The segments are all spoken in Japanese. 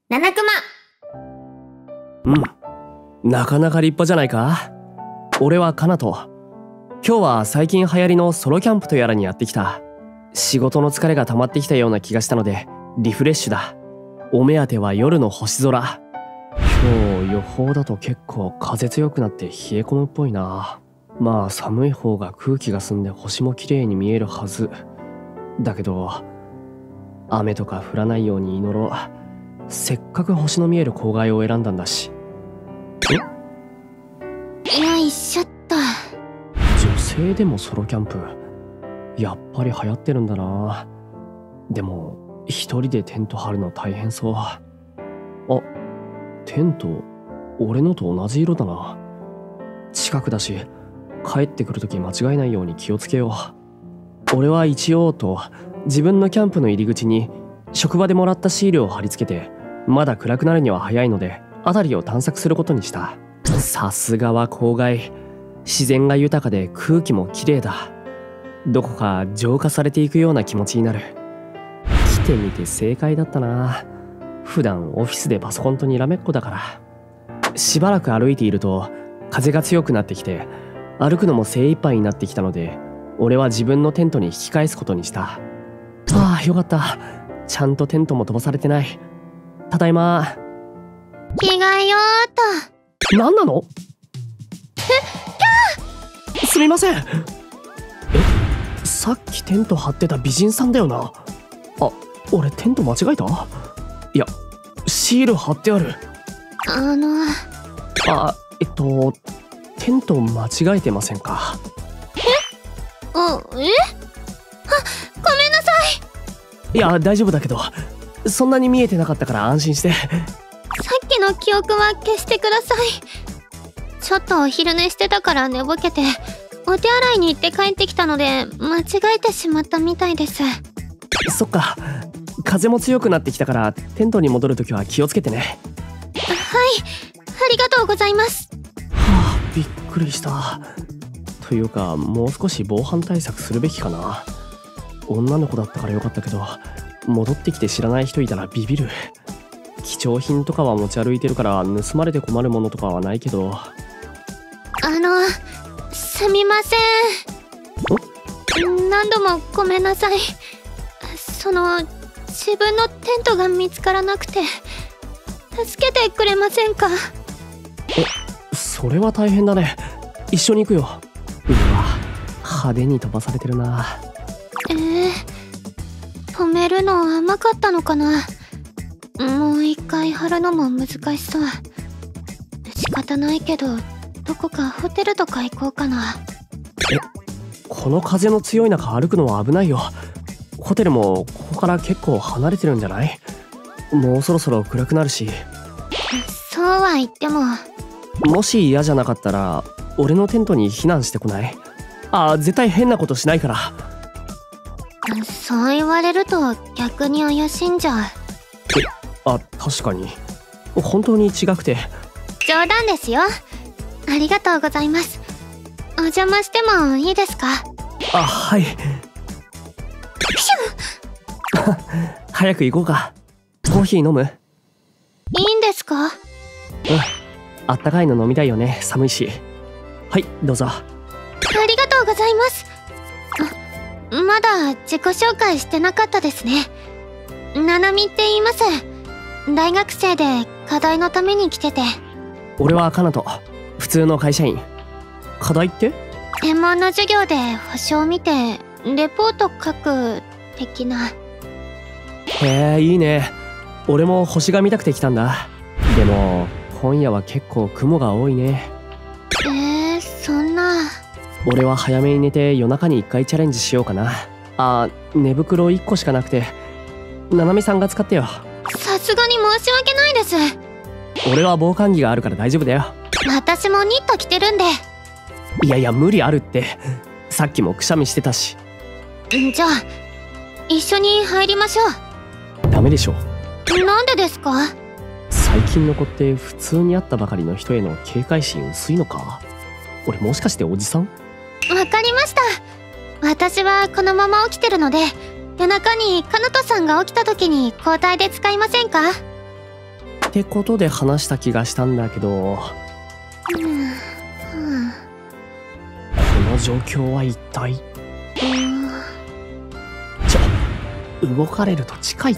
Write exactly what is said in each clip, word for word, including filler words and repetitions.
七熊。 うん、なかなか立派じゃないか。俺はカナト。今日は最近流行りのソロキャンプとやらにやってきた。仕事の疲れが溜まってきたような気がしたのでリフレッシュだ。お目当ては夜の星空。今日予報だと結構風強くなって冷え込むっぽいな。まあ寒い方が空気が澄んで星も綺麗に見えるはずだけど、雨とか降らないように祈ろう。せっかく星の見える郊外を選んだんだし。 よいしょっと。 女性でもソロキャンプ、やっぱり流行ってるんだな。でも一人でテント張るの大変そう。あ、テント俺のと同じ色だな。近くだし帰ってくるとき間違えないように気をつけよう。俺は一応と自分のキャンプの入り口に職場でもらったシールを貼り付けて、まだ暗くなるには早いので辺りを探索することにした。さすがは郊外、自然が豊かで空気もきれいだ。どこか浄化されていくような気持ちになる。来てみて正解だったな。普段オフィスでパソコンとにらめっこだから。しばらく歩いていると風が強くなってきて、歩くのも精一杯になってきたので、俺は自分のテントに引き返すことにした。ああ、よかった。ちゃんとテントも飛ばされてない。ただいま。 着替えようっと。 何なの？え、すみません。え、さっきテント張ってた美人さんだよな。あ、俺テント間違えた？いや、シール貼ってある。 あのあ、えっとテント間違えてませんか？ え？あ、え？あ、ごめんなさい。 いや、大丈夫だけど、そんなに見えてなかったから安心して。 さっきの記憶は消してください。ちょっとお昼寝してたから寝ぼけてお手洗いに行って帰ってきたので間違えてしまったみたいです。 そっか、風も強くなってきたからテントに戻るときは気をつけてね。 はい、ありがとうございます。 はあ、びっくりした。というか、もう少し防犯対策するべきかな。女の子だったからよかったけど、戻ってきて知らない人いたらビビる。貴重品とかは持ち歩いてるから盗まれて困るものとかはないけど。 あの、すみません。何度もごめんなさい。その、自分のテントが見つからなくて助けてくれませんか？ え、それは大変だね。一緒に行くよ。うわ、派手に飛ばされてるな。 えー、止めるの甘かったのかな。もう一回貼るのも難しそう。仕方ないけど、どこかホテルとか行こうかな。 え、この風の強い中歩くのは危ないよ。ホテルもここから結構離れてるんじゃない？もうそろそろ暗くなるし。 そうは言っても。 もし嫌じゃなかったら俺のテントに避難してこない？あ、絶対変なことしないから。 そう言われると逆に怪しんじゃう。 え、あ、確かに本当に違くて。 冗談ですよ。ありがとうございます。お邪魔してもいいですか？ あ、はい。早く行こうか。コーヒー飲む？ いいんですか？うん、 あったかいの飲みたいよね、寒いし。はい、どうぞ。 ありがとうございます。あ、まだ自己紹介してなかったですね。ななみって言います。大学生で課題のために来てて。 俺はカナト、普通の会社員。課題って？ 天文の授業で星を見てレポート書く的な。 へえ、いいね。俺も星が見たくて来たんだ。でも今夜は結構雲が多いね。 えー、そんな。 俺は早めに寝て夜中に一回チャレンジしようかな。あ、寝袋いっこしかなくてななみさんが使ってよ。 さすがに申し訳ないです。 俺は防寒着があるから大丈夫だよ。 私もニット着てるんで。 いやいや、無理あるって。さっきもくしゃみしてたし。 じゃあ一緒に入りましょう。ダメでしょ。 なんでですか？ 最近の子って普通に会ったばかりの人への警戒心薄いのか？俺もしかしておじさん？ わかりました。私はこのまま起きてるので、夜中にカナトさんが起きた時に交代で使いませんか？ ってことで話した気がしたんだけど、 うん、うん、 この状況は一体。ちょ、動かれると近いって。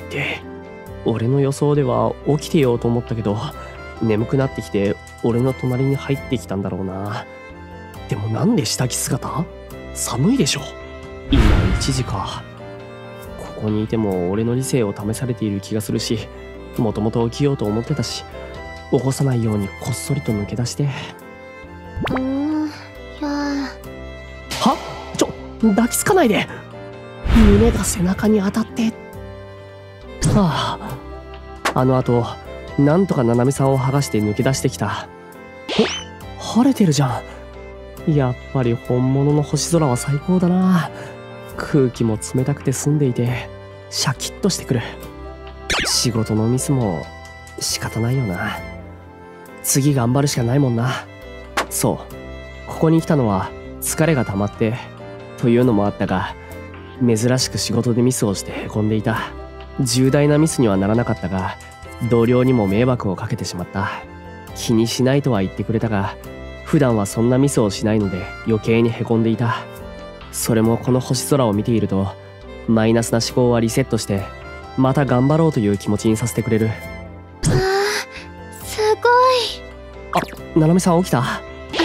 俺の予想では起きてようと思ったけど、眠くなってきて俺の隣に入ってきたんだろうな。でもなんで下着姿？寒いでしょ。今いちじか。ここにいても俺の理性を試されている気がするし、もともと起きようと思ってたし、起こさないようにこっそりと抜け出して。 うーん、いやは？ちょ、抱きつかないで。胸が背中に当たって。はあ、あの後なんとか七海さんを剥がして抜け出してきた。お、晴れてるじゃん。やっぱり本物の星空は最高だな。空気も冷たくて澄んでいてシャキッとしてくる。仕事のミスも仕方ないよな。次頑張るしかないもんな。そう、ここに来たのは疲れが溜まってというのもあったが、珍しく仕事でミスをしてへこんでいた。重大なミスにはならなかったが、同僚にも迷惑をかけてしまった。気にしないとは言ってくれたが、普段はそんなミスをしないので余計にへこんでいた。それもこの星空を見ていると、マイナスな思考はリセットしてまた頑張ろうという気持ちにさせてくれる。 あー、すごい。 あ、七海さん起きた？ はい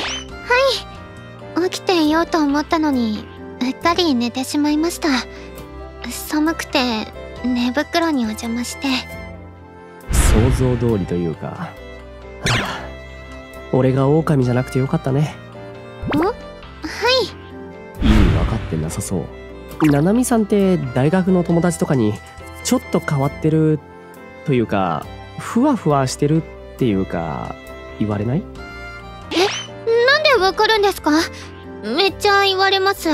、起きていようと思ったのにうっかり寝てしまいました。寒くて寝袋にお邪魔して。 想像通りというか、はあ、俺が狼じゃなくてよかったね。 お？はい。 意味分かってなさそう。七海さんって大学の友達とかにちょっと変わってるというか、ふわふわしてるっていうか言われない？ え、なんでわかるんですか？めっちゃ言われます。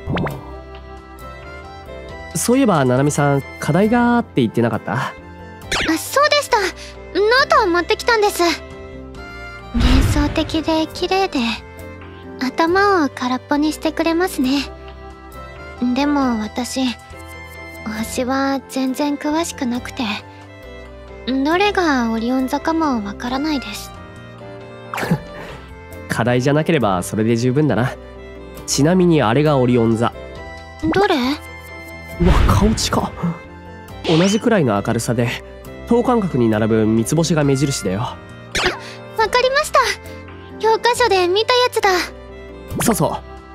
そういえば七海さん課題がって言ってなかった？ あ、そうでした。ノートを持ってきたんです。幻想的で綺麗で頭を空っぽにしてくれますね。でも私、星は全然詳しくなくて、どれがオリオン座かもわからないです。 課題じゃなければそれで十分だな。ちなみにあれがオリオン座。 どれ？ うわ、顔近。同じくらいの明るさで等間隔に並ぶ三つ星が目印だよ。 あ、わかりました。教科書で見たやつだ。 そうそう、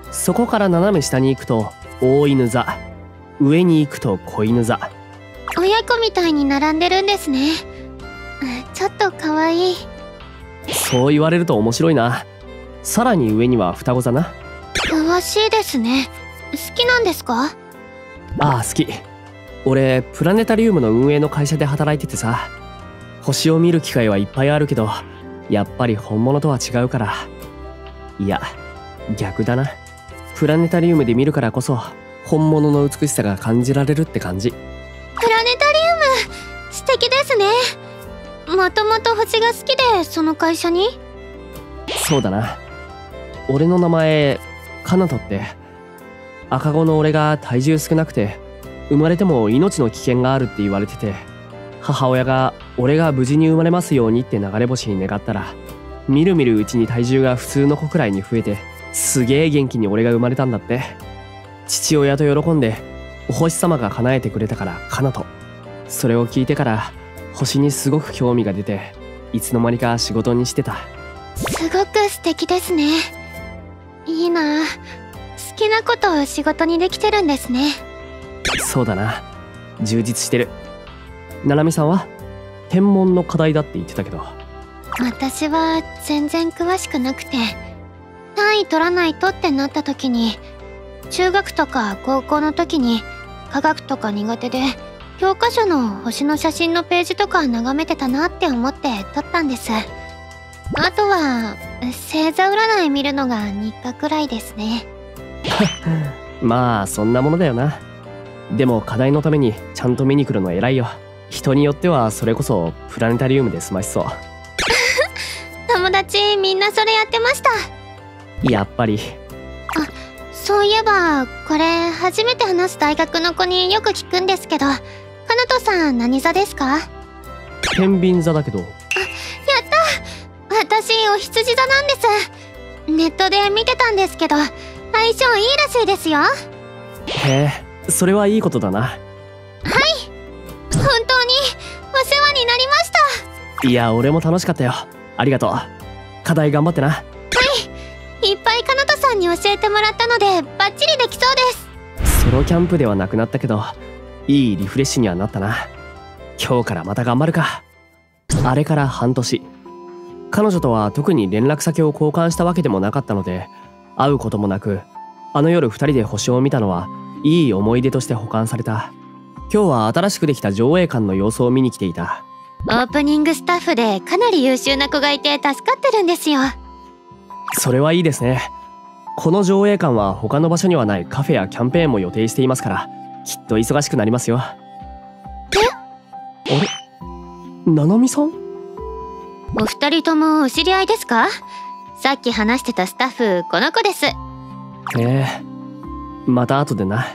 そこから斜め下に行くと大犬座、上に行くと子犬座。 親子みたいに並んでるんですね。ちょっとかわいい。 そう言われると面白いな。さらに上には双子座な。 詳しいですね。好きなんですか？ ああ、好き。俺プラネタリウムの運営の会社で働いててさ、星を見る機会はいっぱいあるけど、やっぱり本物とは違うから。いや逆だな。プラネタリウムで見るからこそ本物の美しさが感じられるって感じ。 プラネタリウム素敵ですね。もともと星が好きでその会社に？ そうだな。俺の名前カナトって、赤子の俺が体重少なくて生まれても命の危険があるって言われてて、母親が俺が無事に生まれますようにって流れ星に願ったら、みるみるうちに体重が普通の子くらいに増えて、すげえ元気に俺が生まれたんだって。父親と喜んでお星様が叶えてくれたからカナト。それを聞いてから星にすごく興味が出て、いつの間にか仕事にしてた。 すごく素敵ですね。いいな。好きなことを仕事にできてるんですね。 そうだな、充実してる。七海さんは天文の課題だって言ってたけど。 私は全然詳しくなくて、単位取らないとってなった時に、中学とか高校の時に科学とか苦手で教科書の星の写真のページとか眺めてたなって思って取ったんです。あとは星座占い見るのが日課くらいですね。 まあそんなものだよな。でも課題のためにちゃんと見に来るの偉いよ。人によってはそれこそプラネタリウムで済ましそう。 友達みんなそれやってました。 やっぱり。 あ、そういえばこれ初めて話す大学の子によく聞くんですけど、かなとさん何座ですか？ 天秤座だけど。 いお羊座なんです。ネットで見てたんですけど、相性いいらしいですよ。 へえ、それはいいことだな。 はい、本当にお世話になりました。 いや、俺も楽しかったよ。ありがとう。課題頑張ってな。はい、いっぱいかなとさんに教えてもらったのでバッチリできそうです。 ソロキャンプではなくなったけど、いいリフレッシュにはなったな。今日からまた頑張るか。あれから半年、彼女とは特に連絡先を交換したわけでもなかったので、会うこともなく、あの夜二人で星を見たのはいい思い出として保管された。今日は新しくできた上映館の様子を見に来ていた。 オープニングスタッフでかなり優秀な子がいて助かってるんですよ。 それはいいですね。この上映館は他の場所にはないカフェやキャンペーンも予定していますから、きっと忙しくなりますよ。え？あれ？ななみさん？ お二人ともお知り合いですか？さっき話してたスタッフ、この子です。 ええ、また後でな。はい。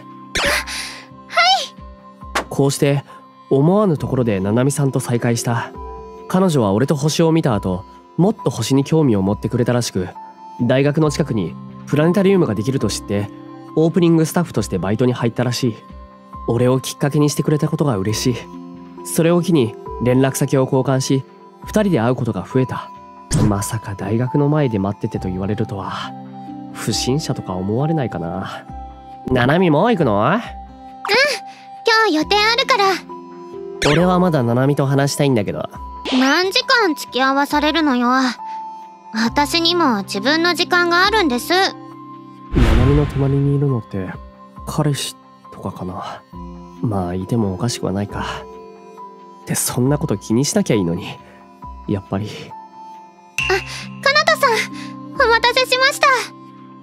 こうして思わぬところでななみさんと再会した。彼女は俺と星を見た後、もっと星に興味を持ってくれたらしく、大学の近くにプラネタリウムができると知ってオープニングスタッフとしてバイトに入ったらしい。俺をきっかけにしてくれたことが嬉しい。それを機に連絡先を交換し、二人で会うことが増えた。まさか大学の前で待っててと言われるとは。不審者とか思われないかな。ななみも行くの？うん、今日予定あるから。 俺はまだななみと話したいんだけど。 何時間付き合わされるのよ。私にも自分の時間があるんです。ななみの隣にいるのって彼氏とかかな。まあいてもおかしくはないか。ってそんなこと気にしなきゃいいのに。やっぱり。 あ、かなとさん、お待たせしました。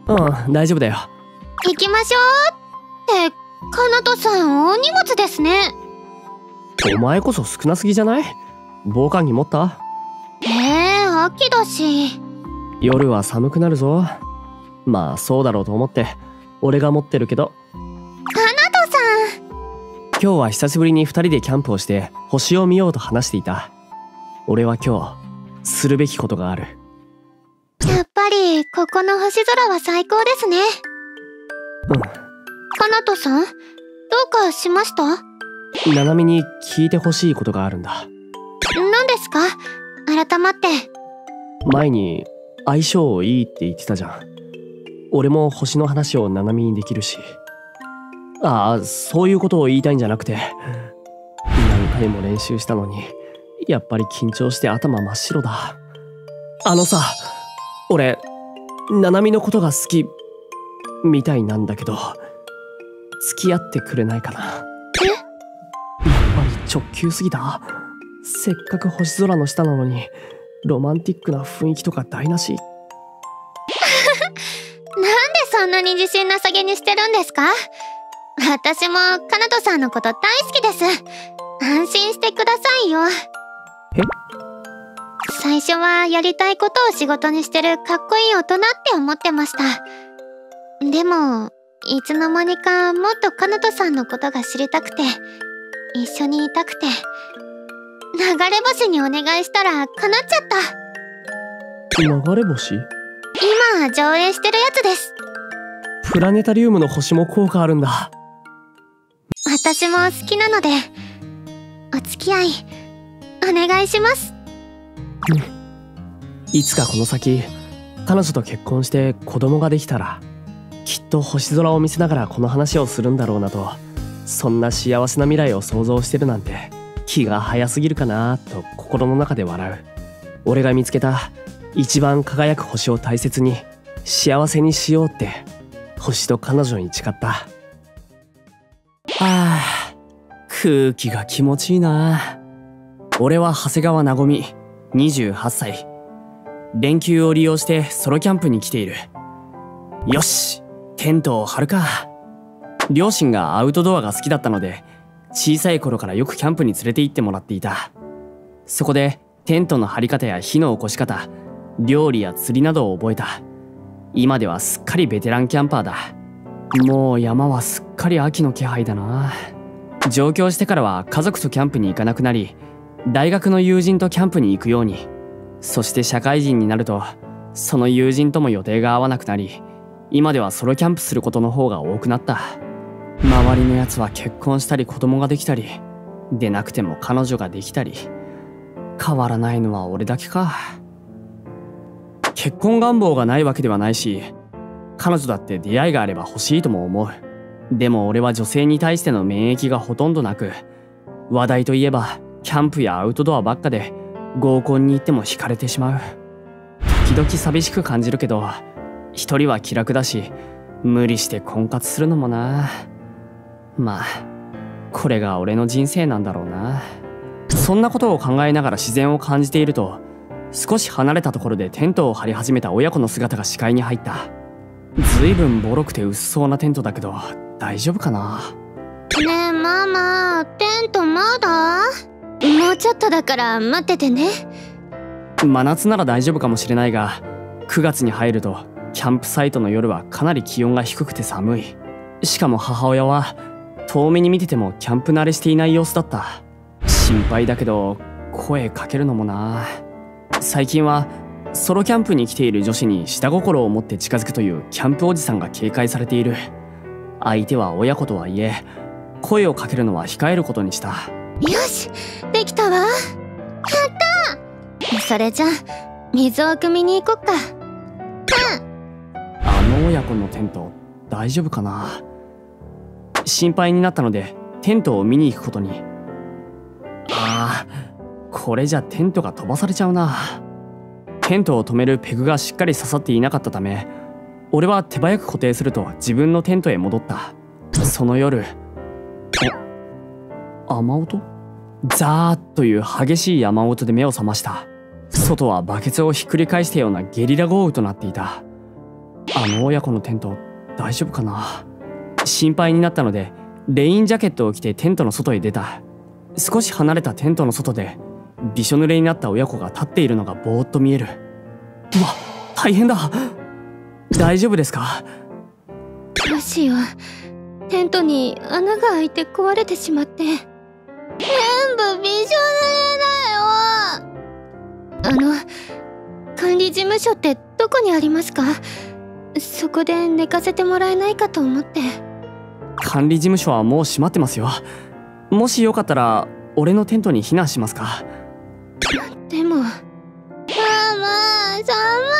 うん、大丈夫だよ。 行きましょう。ってかなとさん、大荷物ですね。 お前こそ少なすぎじゃない？防寒着持った？ えー、秋だし。 夜は寒くなるぞ。まあそうだろうと思って俺が持ってるけど。 かなとさん、 今日は久しぶりに二人でキャンプをして星を見ようと話していた。俺は今日するべきことがある。 やっぱりここの星空は最高ですね。 うん。 かなとさん、どうかしました？ ななみに聞いてほしいことがあるんだ。 何ですか？改まって。 前に相性いいって言ってたじゃん。俺も星の話をななみにできるし。ああ、そういうことを言いたいんじゃなくて、何回も練習したのにやっぱり緊張して頭真っ白だ。あのさ、俺ななみのことが好きみたいなんだけど、付き合ってくれないかな。 え？ やっぱり直球すぎた。せっかく星空の下なのにロマンティックな雰囲気とか台無し。 なんでそんなに自信なさげにしてるんですか？私もかなとさんのこと大好きです。安心してくださいよ。 え？ 最初はやりたいことを仕事にしてるかっこいい大人って思ってました。でもいつの間にかもっとかなとさんのことが知りたくて、一緒にいたくて、流れ星にお願いしたら叶っちゃった。 流れ星？ 今上映してるやつです。 プラネタリウムの星も効果あるんだ。 私も好きなのでお付き合いお願いします。 うん。いつかこの先彼女と結婚して子供ができたら、きっと星空を見せながらこの話をするんだろうなと。そんな幸せな未来を想像してるなんて気が早すぎるかなと心の中で笑う。俺が見つけた一番輝く星を大切に幸せにしようって星と彼女に誓った。はあ、空気が気持ちいいな。俺は長谷川なごみ、にじゅうはっさい。連休を利用してソロキャンプに来ている。よし、テントを張るか。両親がアウトドアが好きだったので、小さい頃からよくキャンプに連れて行ってもらっていた。そこでテントの張り方や火の起こし方、料理や釣りなどを覚えた。今ではすっかりベテランキャンパーだ。もう山はすっかり秋の気配だな。上京してからは家族とキャンプに行かなくなり、大学の友人とキャンプに行くように。 そして社会人になるとその友人とも予定が合わなくなり、今ではソロキャンプすることの方が多くなった。周りのやつは結婚したり子供ができたり、でなくても彼女ができたり。変わらないのは俺だけか。結婚願望がないわけではないし、彼女だって出会いがあれば欲しいとも思う。でも俺は女性に対しての免疫がほとんどなく、話題といえばキャンプやアウトドアばっかで合コンに行っても惹かれてしまう。時々寂しく感じるけど、一人は気楽だし、無理して婚活するのもな。まあこれが俺の人生なんだろうな。そんなことを考えながら自然を感じていると、少し離れたところでテントを張り始めた親子の姿が視界に入った。ずいぶんボロくて薄そうなテントだけど大丈夫かな。 ねえママ、テントまだ？もうちょっとだから待っててね。 真夏なら大丈夫かもしれないが、くがつに入るとキャンプサイトの夜はかなり気温が低くて寒い。しかも母親は遠目に見ててもキャンプ慣れしていない様子だった。心配だけど声かけるのもな。最近はソロキャンプに来ている女子に下心を持って近づくというキャンプおじさんが警戒されている。相手は親子とはいえ、声をかけるのは控えることにした。 よし、できたわ。やった！それじゃ水を汲みに行こっか。 うん。あの親子のテント大丈夫かな。心配になったのでテントを見に行くことに。ああ、これじゃテントが飛ばされちゃうな。テントを止めるペグがしっかり刺さっていなかったため、俺は手早く固定すると自分のテントへ戻った。その夜、あ、雨音？ザーッという激しい雨音で目を覚ました。外はバケツをひっくり返したようなゲリラ豪雨となっていた。あの親子のテント大丈夫かな。心配になったのでレインジャケットを着てテントの外へ出た。少し離れたテントの外でびしょ濡れになった親子が立っているのがぼーっと見える。うわ、大変だ。大丈夫ですか？ どうしよう、テントに穴が開いて壊れてしまって、全部びしょ濡れだよ。あの管理事務所ってどこにありますか？そこで寝かせてもらえないかと思って。 管理事務所はもう閉まってますよ。もしよかったら俺のテントに避難しますか？ でもママ、寒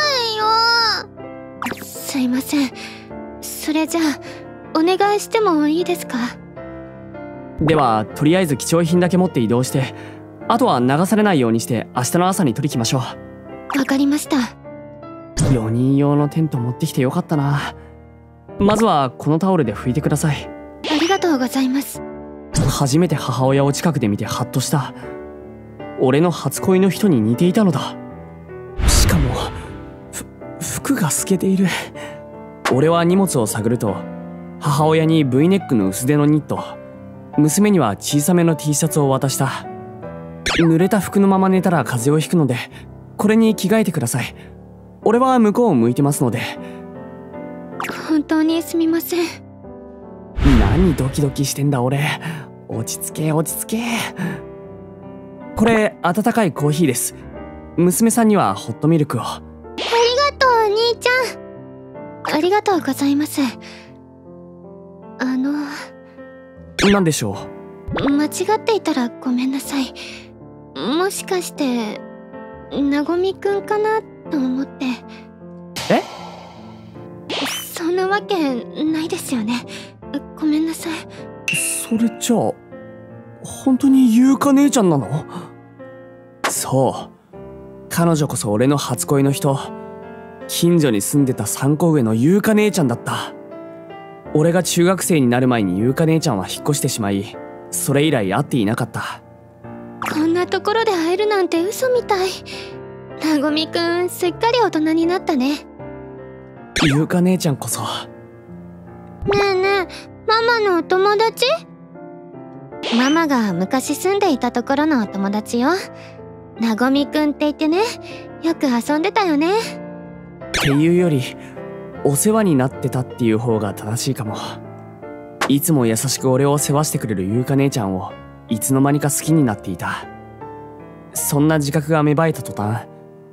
いよ。すいません。それじゃあお願いしてもいいですか？ ではとりあえず貴重品だけ持って移動して、あとは流されないようにして明日の朝に取り来ましょう。 わかりました。 よにん用のテント持ってきてよかったな。まずはこのタオルで拭いてください。 ありがとうございます。 初めて母親を近くで見てハッとした。俺の初恋の人に似ていたのだ。しかもふ服が透けている。俺は荷物を探ると、母親に V ネックの薄手のニット、娘には小さめの T シャツを渡した。濡れた服のまま寝たら風邪をひくので、これに着替えてください。俺は向こうを向いてますので。 本当にすみません。 何ドキドキしてんだ俺。落ち着け落ち着け。これ温かいコーヒーです。娘さんにはホットミルクを。 ありがとうお兄ちゃん。ありがとうございます。あの何でしょう。間違っていたらごめんなさい。もしかしてなごみくんかなと思って。 え？ そんなわけないですよね。ごめんなさい。 それじゃあ本当に優香姉ちゃんなの？そう、彼女こそ俺の初恋の人。近所に住んでたさんこ上の優香姉ちゃんだった。俺が中学生になる前に優香姉ちゃんは引っ越してしまい、それ以来会っていなかった。 こんなところで会えるなんて嘘みたい。なごみくんすっかり大人になったね。 優香姉ちゃんこそ。 ねえねえ、ママのお友達？ママが昔住んでいたところのお友達よ。なごみくんって言ってね、よく遊んでたよね。 っていうよりお世話になってたっていう方が正しいかも。いつも優しく俺を世話してくれる優香姉ちゃんをいつの間にか好きになっていた。そんな自覚が芽生えた途端、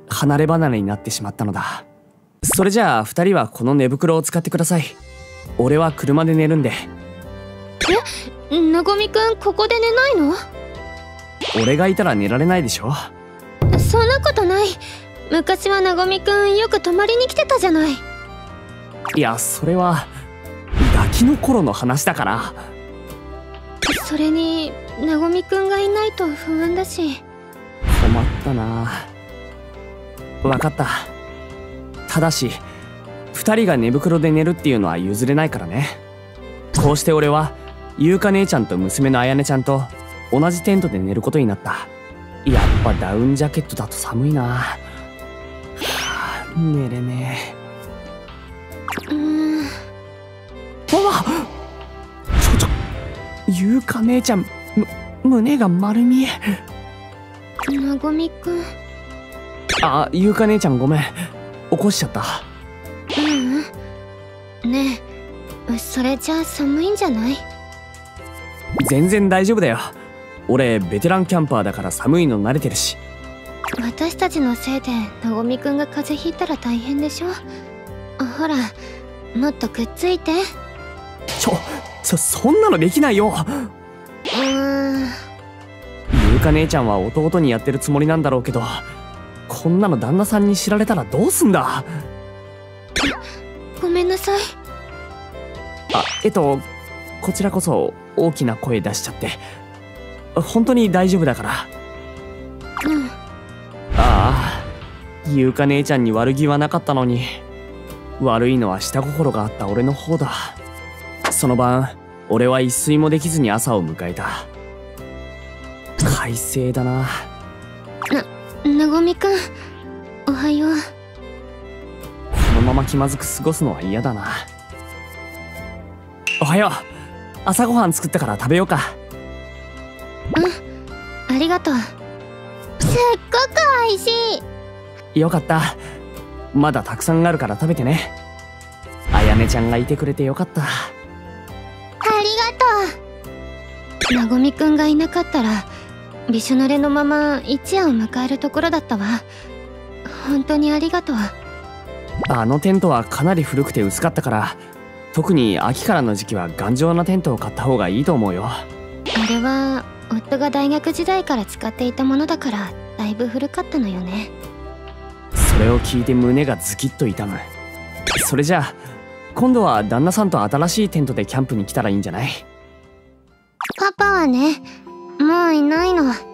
離れ離れになってしまったのだ。それじゃあふたりはこの寝袋を使ってください。俺は車で寝るんで。 え、なごみくんここで寝ないの？ 俺がいたら寝られないでしょ。 そんなことない。昔はなごみくんよく泊まりに来てたじゃない。 いや、それはガキの頃の話だから。 それになごみくんがいないと不安だし。 困ったな。分かった。ただしふたりが寝袋で寝るっていうのは譲れないからね。こうして俺は優香姉ちゃんと娘のあやねちゃんと同じテントで寝ることになった。やっぱダウンジャケットだと寒いな。はあ、寝れねえ。 うーん。 おわちょちょ優香姉ちゃんむ胸が丸見え。 なごみくん。 あ、優香姉ちゃんごめん、起こしちゃった。 ううん。ねえ、それじゃあ寒いんじゃない？ 全然大丈夫だよ。俺ベテランキャンパーだから寒いの慣れてるし。 私たちのせいでなごみくんが風邪ひいたら大変でしょ。ほら、もっとくっついて。 ちょそそんなのできないよ。 うーん。 優香姉ちゃんは弟にやってるつもりなんだろうけど、こんなの旦那さんに知られたらどうすんだ。 ごめんなさい。 あ、えっとこちらこそ大きな声出しちゃって本当に大丈夫だから。 うん。 ああ、優香姉ちゃんに悪気はなかったのに、悪いのは下心があった俺の方だ。その晩俺は一睡もできずに朝を迎えた。快晴だな。 な、なごみくん、おはよう。 このまま気まずく過ごすのは嫌だな。おはよう。朝ごはん作ったから食べようか。 うん、ありがとう。すっごくおいしい。よかった。まだたくさんあるから食べてね。あやねちゃんがいてくれてよかった。 ありがとう。なごみくんがいなかったらびしょ濡れのまま一夜を迎えるところだったわ。本当にありがとう。 あのテントはかなり古くて薄かったから、特に秋からの時期は頑丈なテントを買った方がいいと思うよ。 あれは夫が大学時代から使っていたものだからだいぶ古かったのよね。 それを聞いて胸がズキッと痛む。それじゃあ今度は旦那さんと新しいテントでキャンプに来たらいいんじゃない？ パパはね、もういないの。 え？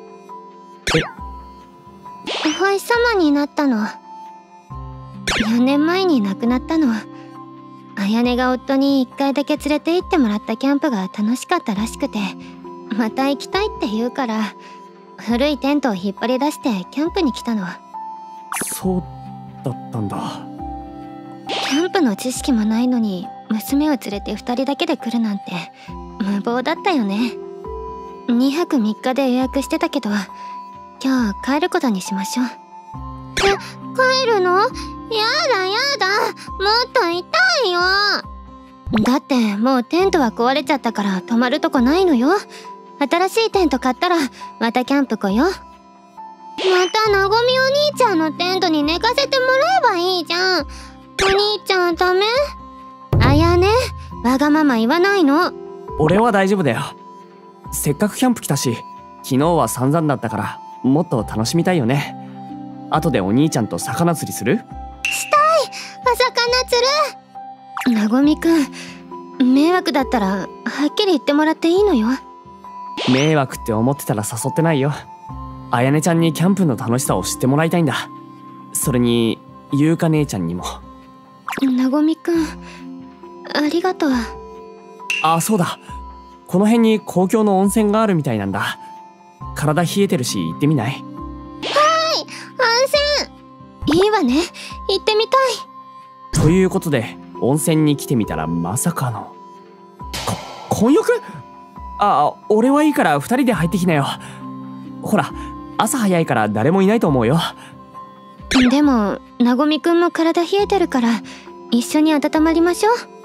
お星様になったの。よねんまえに亡くなったの。あやねが夫にいっかいだけ連れて行ってもらったキャンプが楽しかったらしくて、また行きたいって言うから古いテントを引っ張り出してキャンプに来たの。 そうだったんだ。 キャンプの知識もないのに娘を連れてふたりだけで来るなんて無謀だったよね。にはくみっかで予約してたけど今日帰ることにしましょう。え、帰るの？やだやだ、もっといたいよ。だってもうテントは壊れちゃったから泊まるとこないのよ。新しいテント買ったらまたキャンプ来よう。またなごみお兄ちゃんのテントに寝かせてもらえばいいじゃん。お兄ちゃんダメ？あやね、わがまま言わないの。 俺は大丈夫だよ。せっかくキャンプ来たし、昨日は散々だったからもっと楽しみたいよね。後でお兄ちゃんと魚釣りする？ したい。お魚釣る。なごみくん、迷惑だったらはっきり言ってもらっていいのよ。 迷惑って思ってたら誘ってないよ。あやねちゃんにキャンプの楽しさを知ってもらいたいんだ。それに優香姉ちゃんにも。 なごみくん、ありがとう。 あ、そうだ、この辺に公共の温泉があるみたいなんだ。体冷えてるし行ってみない？ はい、温泉いいわね、行ってみたい。 ということで温泉に来てみたらまさかのこ混浴？あ、俺はいいからふたりで入ってきなよ。ほら朝早いから誰もいないと思うよ。 でもなごみくんも体冷えてるから一緒に温まりましょう。一緒に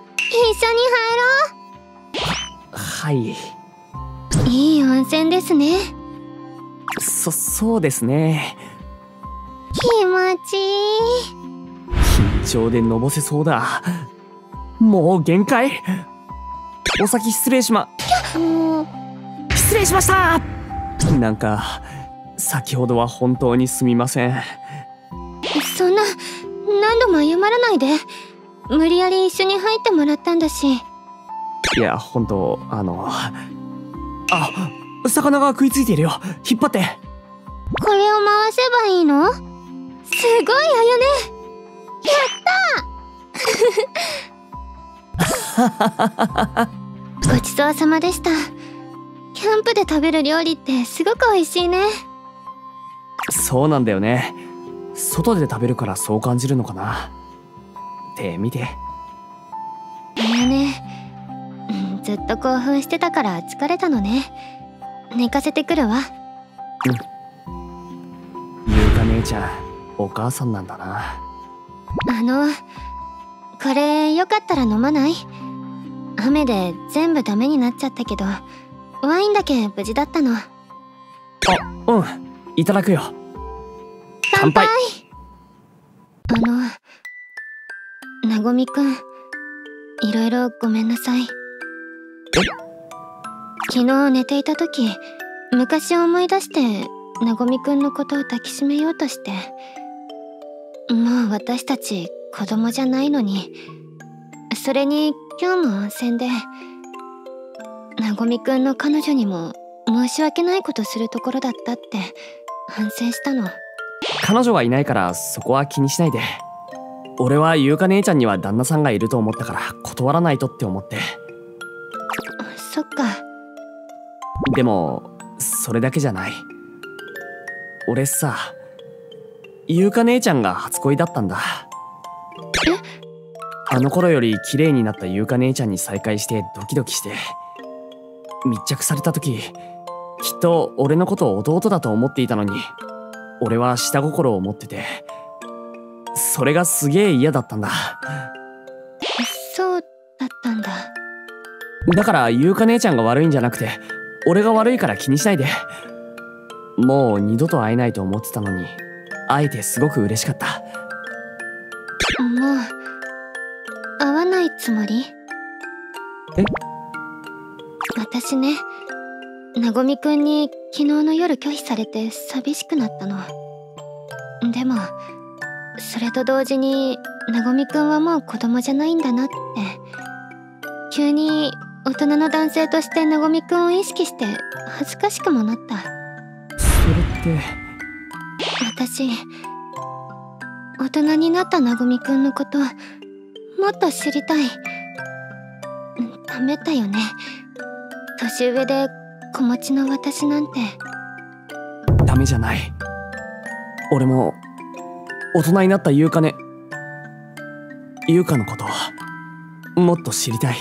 はい。 入ろう。いい温泉ですね。 そそうですね。 気持ちいい。 緊張でのぼせそうだ。もう限界。お先失礼しまもう失礼しました。なんか先ほどは本当にすみません。 そんな何度も謝らないで。無理やり一緒に入ってもらったんだし。 いや本当あのあ魚が食いついているよ。引っ張って。 これを回せばいいの？すごいあやね。やったごちそうさまでした。キャンプで食べる料理ってすごく美味しいね。 そうなんだよね。外で食べるからそう感じるのかな。って見て。 あやね、うん、ずっと興奮してたから疲れたのね。寝かせてくるわ。 うん。ゆうか姉ちゃんお母さんなんだな。 あのこれよかったら飲まない？雨で全部ダメになっちゃったけどワインだけ無事だったの。 あ、うん、いただくよ。 乾杯。あのなごみくん、いろいろごめんなさい。昨日寝ていた時昔を思い出してなごみくんのことを抱きしめようとして、もう私たち子供じゃないのに、それに今日も温泉でなごみくんの彼女にも申し訳ないことするところだったって反省したの。 彼女はいないからそこは気にしないで。俺はゆうか姉ちゃんには旦那さんがいると思ったから断らないとって思って。 そっか。 でもそれだけじゃない。俺さ、ゆうか姉ちゃんが初恋だったんだ。 え？ あの頃より綺麗になったゆうか姉ちゃんに再会してドキドキして、密着された時きっと俺のことを弟だと思っていたのに、俺は下心を持ってて、それがすげえ嫌だったんだ。 そうだったんだ。 だからゆうか姉ちゃんが悪いんじゃなくて俺が悪いから気にしないで。もう二度と会えないと思ってたのに会えてすごく嬉しかった。 もう会わないつもり？ え？ 私ね、なごみくんに昨日の夜拒否されて寂しくなったの。でもそれと同時になごみくんはもう子供じゃないんだなって、急に大人の男性としてなごみくんを意識して恥ずかしくもなった。 それって私大人になったなごみくんのこともっと知りたい。ダメだよね、年上で子持ちの私なんて。 ダメじゃない。俺も大人になったゆうかねゆうかのこともっと知りたい。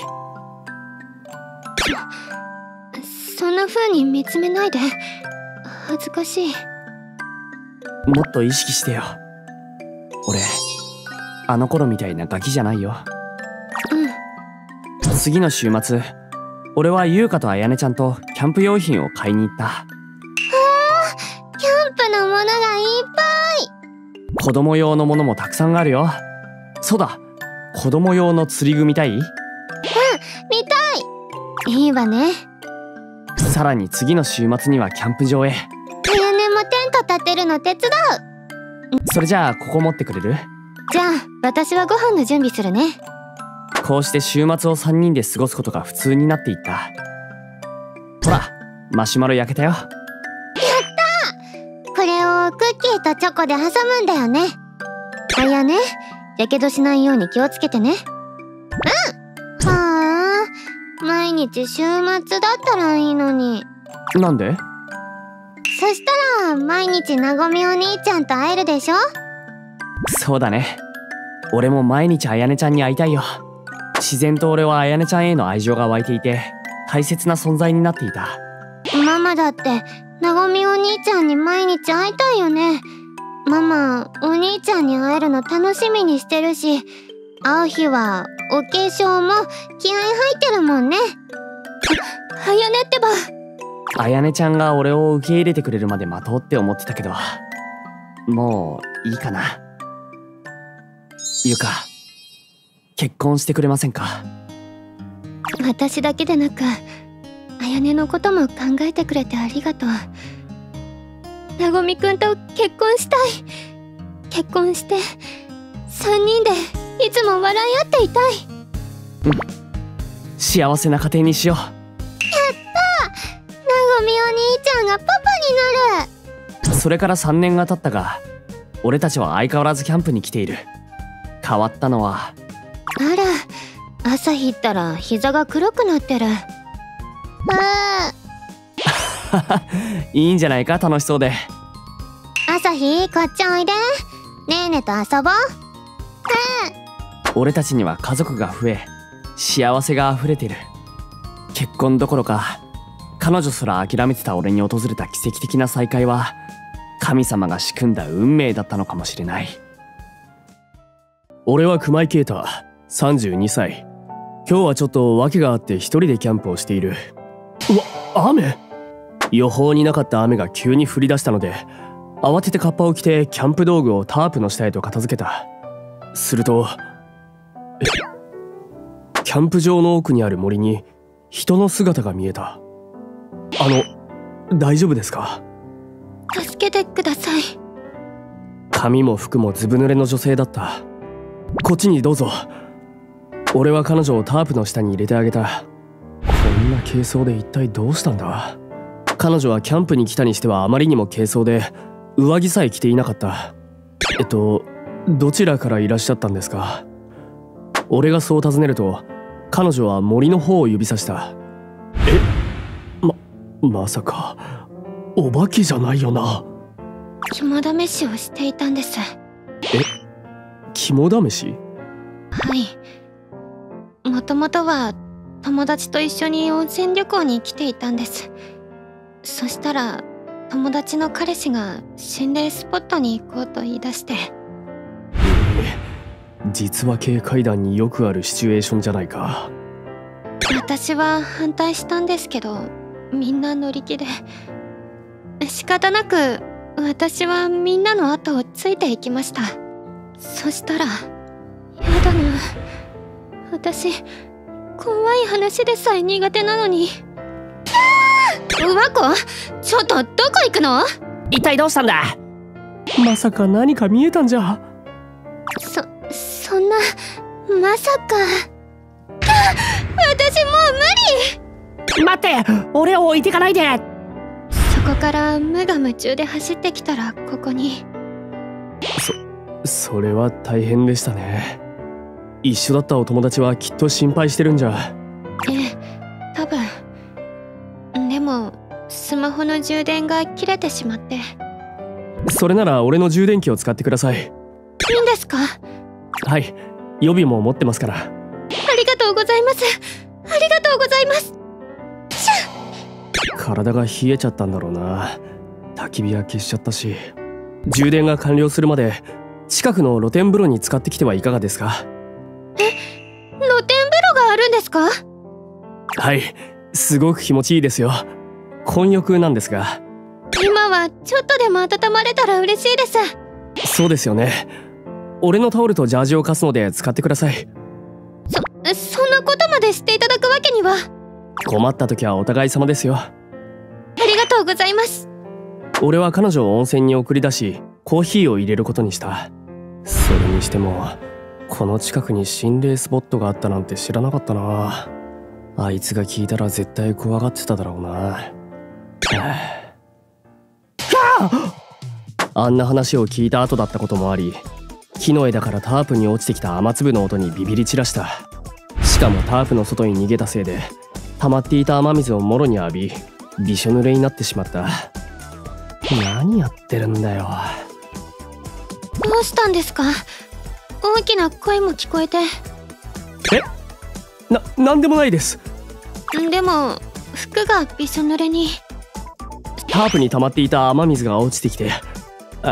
そんな風に見つめないで、恥ずかしい。 もっと意識してよ。俺あの頃みたいなガキじゃないよ。 うん。 次の週末俺はゆうかとあやねちゃんとキャンプ用品を買いに行った。 あー、キャンプのものがいっぱい。 子供用のものもたくさんあるよ。そうだ、子供用の釣り具見たい？うん、 見たい。いいわね。 さらに次の週末にはキャンプ場へ。 あやねもテント立てるの手伝う。 それじゃあここ持ってくれる？ じゃあ私はご飯の準備するね。 こうして週末をさんにんで過ごすことが普通になっていった。ほら、マシュマロ焼けたよ。やったー。これをクッキーとチョコで挟むんだよね。あやね、やけどしないように気をつけてね。うん。はあ、毎日週末だったらいいのに。 なんで？ そしたら毎日なごみお兄ちゃんと会えるでしょ？ そうだね。俺も毎日あやねちゃんに会いたいよ。自然と俺はあやねちゃんへの愛情が湧いていて大切な存在になっていた。 ママだってなごみお兄ちゃんに毎日会いたいよね。ママお兄ちゃんに会えるの楽しみにしてるし、会う日はお化粧も気合入ってるもんね。あ、あやねってば。 あやねちゃんが俺を受け入れてくれるまで待とうって思ってたけど、 もういいかな。ゆか、結婚してくれませんか？ 私だけでなく綾音のことも考えてくれてありがとう。なごみくんと結婚したい。結婚してさんにんでいつも笑い合っていたい。 うん、幸せな家庭にしよう。やったー、なごみお兄ちゃんがパパになる。 それからさんねんが経ったが、俺たちは相変わらずキャンプに来ている。変わったのは、 あら、朝日ったら膝が黒くなってる。あいいんじゃないか、楽しそうで。 朝日、こっちおいで。ねえねえと遊ぼう。 俺たちには家族が増え、幸せがあふれてる。結婚どころか彼女すら諦めてた俺に訪れた奇跡的な再会は、神様が仕組んだ運命だったのかもしれない。 俺は熊井啓太、さんじゅうにさい。今日はちょっと訳があって一人でキャンプをしている。うわ、雨？予報になかった雨が急に降り出したので、慌ててカッパを着てキャンプ道具をタープの下へと片付けた。すると、え、キャンプ場の奥にある森に人の姿が見えた。あの、大丈夫ですか？ 助けてください。 髪も服もずぶ濡れの女性だった。こっちにどうぞ。俺は彼女をタープの下に入れてあげた。こんな軽装で一体どうしたんだ？彼女はキャンプに来たにしてはあまりにも軽装で、上着さえ着ていなかった。えっと、どちらからいらっしゃったんですか？俺がそう尋ねると、彼女は森の方を指さした。え？ま、まさか、お化けじゃないよな。 肝試しをしていたんです。 え？肝試し？ はい。もともとは友達と一緒に温泉旅行に来ていたんです。そしたら友達の彼氏が心霊スポットに行こうと言い出して。えー、実話系怪談によくあるシチュエーションじゃないか。 私は反対したんですけど、みんな乗り気で。仕方なく私はみんなの後をついていきました。そしたら、やだな、私怖い話でさえ苦手なのに。うわこ、ちょっとどこ行くの？ 一体どうしたんだ？ まさか何か見えたんじゃ。 そ、そんな、まさか。私もう無理！ 待って、俺を置いてかないで。 そこから無我夢中で走ってきたらここに。 そ、それは大変でしたね。一緒だったお友達はきっと心配してるんじゃ。 ええ、多分。でもスマホの充電が切れてしまって。 それなら俺の充電器を使ってください。いいんですか？ はい、予備も持ってますから。 ありがとうございます。ありがとうございます。 体が冷えちゃったんだろうな。焚き火は消しちゃったし。充電が完了するまで近くの露天風呂に使ってきてはいかがですか？ え、露天風呂があるんですか？ はい、すごく気持ちいいですよ。混浴なんですが。 今はちょっとでも温まれたら嬉しいです。 そうですよね。俺のタオルとジャージを貸すので使ってください。 そ、そんなことまでしていただくわけには。 困った時はお互い様ですよ。 ありがとうございます。 俺は彼女を温泉に送り出し、コーヒーを入れることにした。それにしてもこの近くに心霊スポットがあったなんて知らなかったな。あいつが聞いたら絶対怖がってただろうな。あんな話を聞いた後だったこともあり、木の枝からタープに落ちてきた雨粒の音にビビり散らした。しかもタープの外に逃げたせいで溜まっていた雨水をもろに浴び、びしょ濡れになってしまった。何やってるんだよ。 どうしたんですか？大きな声も聞こえて。 え？な、なんでもないです。 でも服がびしょ濡れに。 タープに溜まっていた雨水が落ちてきて。あ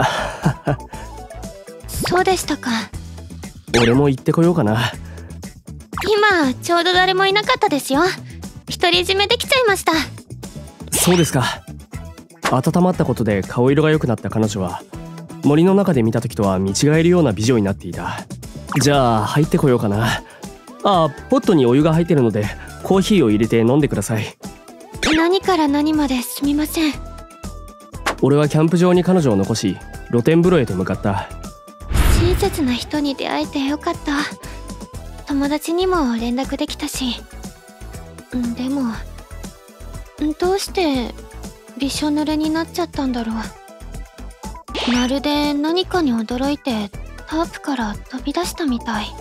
そうでしたか。 俺も行ってこようかな。 今ちょうど誰もいなかったですよ。独り占めできちゃいました。 そうですか。温まったことで顔色が良くなった彼女は森の中で見た時とは見違えるような美女になっていた。じゃあ入ってこようかな。あ、ポットにお湯が入ってるのでコーヒーを入れて飲んでください。 何から何まですみません。 俺はキャンプ場に彼女を残し露天風呂へと向かった。 親切な人に出会えてよかった。友達にも連絡できたし。でもどうしてびしょ濡れになっちゃったんだろう。まるで何かに驚いてタープから飛び出したみたい。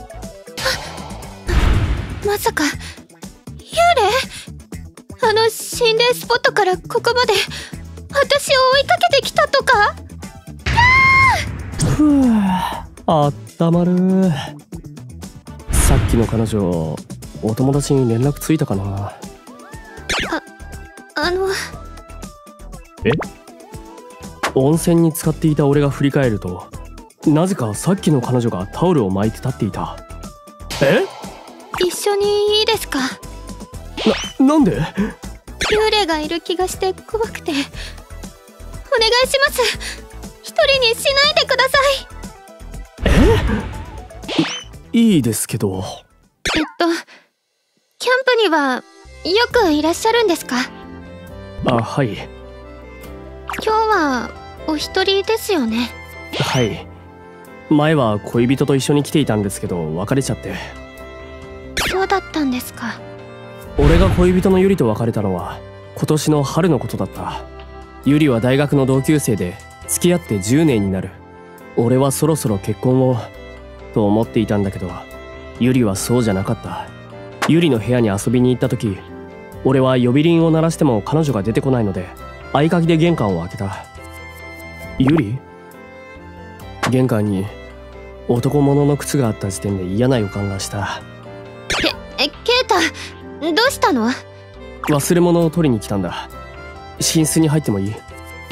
ま、まさか幽霊？あの心霊スポットからここまで私を追いかけてきたとか？ ふぅ、あったまる。さっきの彼女、お友達に連絡ついたかな。 あ、あのえ？温泉に浸かっていた俺が振り返ると、なぜかさっきの彼女がタオルを巻いて立っていた。え？ 一緒にいいですか？ な、なんで？ 幽霊がいる気がして怖くて。お願いします。一人にしないでください。え？い、いいですけど。 えっとキャンプにはよくいらっしゃるんですか？ あ、はい。 今日はお一人ですよね？ はい。前は恋人と一緒に来ていたんですけど別れちゃって。 そうだったんですか。 俺が恋人のユリと別れたのは今年の春のことだった。ユリは大学の同級生で付き合ってじゅうねんになる。俺はそろそろ結婚をと思っていたんだけど、ユリはそうじゃなかった。ユリの部屋に遊びに行った時、俺は呼び鈴を鳴らしても彼女が出てこないので合鍵で玄関を開けた。ユリ？玄関に男物の靴があった時点で嫌な予感がした。 け、え、ケイタ、どうしたの？ 忘れ物を取りに来たんだ。寝室に入ってもいい？ ダメ！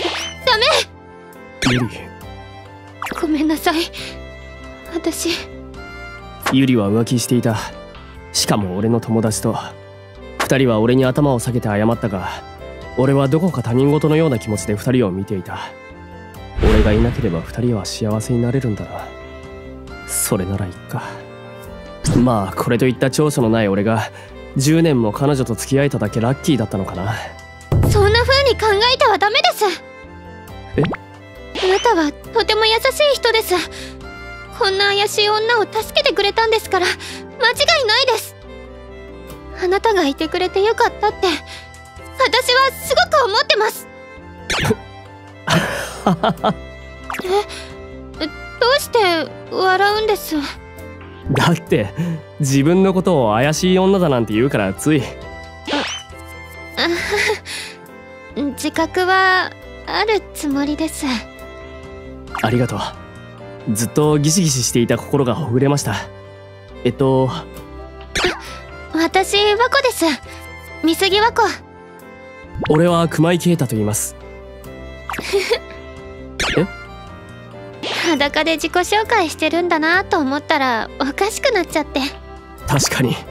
ユリ。 ごめんなさい。私。 ユリは浮気していた。しかも俺の友達と。二人は俺に頭を下げて謝ったが、俺はどこか他人事のような気持ちで二人を見ていた。俺がいなければ二人は幸せになれるんだな。それならいっか。まあこれといった長所のない俺がじゅうねんも彼女と付き合えただけラッキーだったのかな。 そんな風に考えてはダメです。 え？ あなたはとても優しい人です。こんな怪しい女を助けてくれたんですから間違いないです。あなたがいてくれてよかったって私はすごく思ってます。え、どうして笑うんです？ だって自分のことを怪しい女だなんて言うからつい。 自覚はあるつもりです。 ありがとう。ずっとギシギシしていた心がほぐれました。えっと私和子です。美杉和子。 俺は熊井啓太と言います。え？ 裸で自己紹介してるんだなと思ったらおかしくなっちゃって。 確かに。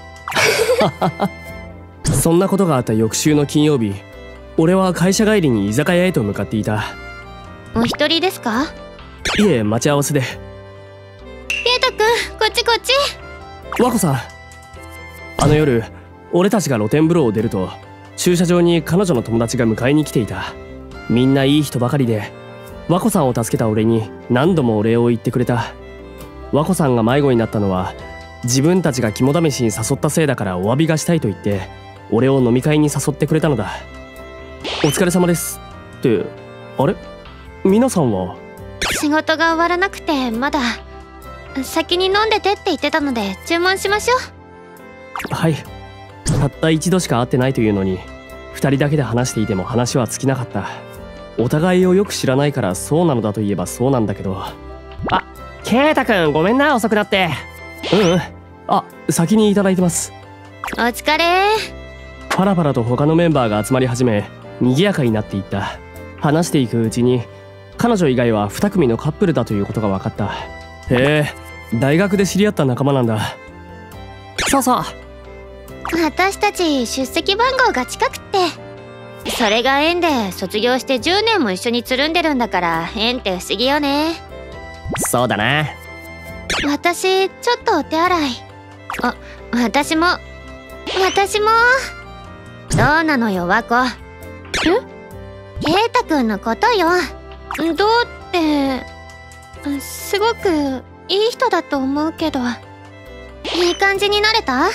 そんなことがあった翌週の金曜日、俺は会社帰りに居酒屋へと向かっていた。 お一人ですか？ いえ、待ち合わせで。 圭太くん、こっちこっち。 和子さん。あの夜俺たちが露天風呂を出ると駐車場に彼女の友達が迎えに来ていた。みんないい人ばかりで、和子さんを助けた俺に何度もお礼を言ってくれた。和子さんが迷子になったのは自分たちが肝試しに誘ったせいだからお詫びがしたいと言って俺を飲み会に誘ってくれたのだ。お疲れ様ですって、あれ？皆さんは？ 仕事が終わらなくてまだ。先に飲んでてって言ってたので注文しましょう。 はい。たった一度しか会ってないというのに二人だけで話していても話は尽きなかった。お互いをよく知らないからそうなのだといえばそうなんだけど。あ、圭太くんごめんな遅くなって。うんうん。あ、先にいただいてます。 お疲れ。 パラパラと他のメンバーが集まり始め賑やかになっていった。話していくうちに彼女以外はに組のカップルだということが分かった。へえ、大学で知り合った仲間なんだ。そうそう。 私たち出席番号が近くってそれが縁で卒業してじゅうねんも一緒につるんでるんだから縁って不思議よね。 そうだな。 私ちょっとお手洗い。あ、私も私も。どうなのよワコ。え？ケイタくんのことよ。どうってすごくいい人だと思うけど。いい感じになれた？え？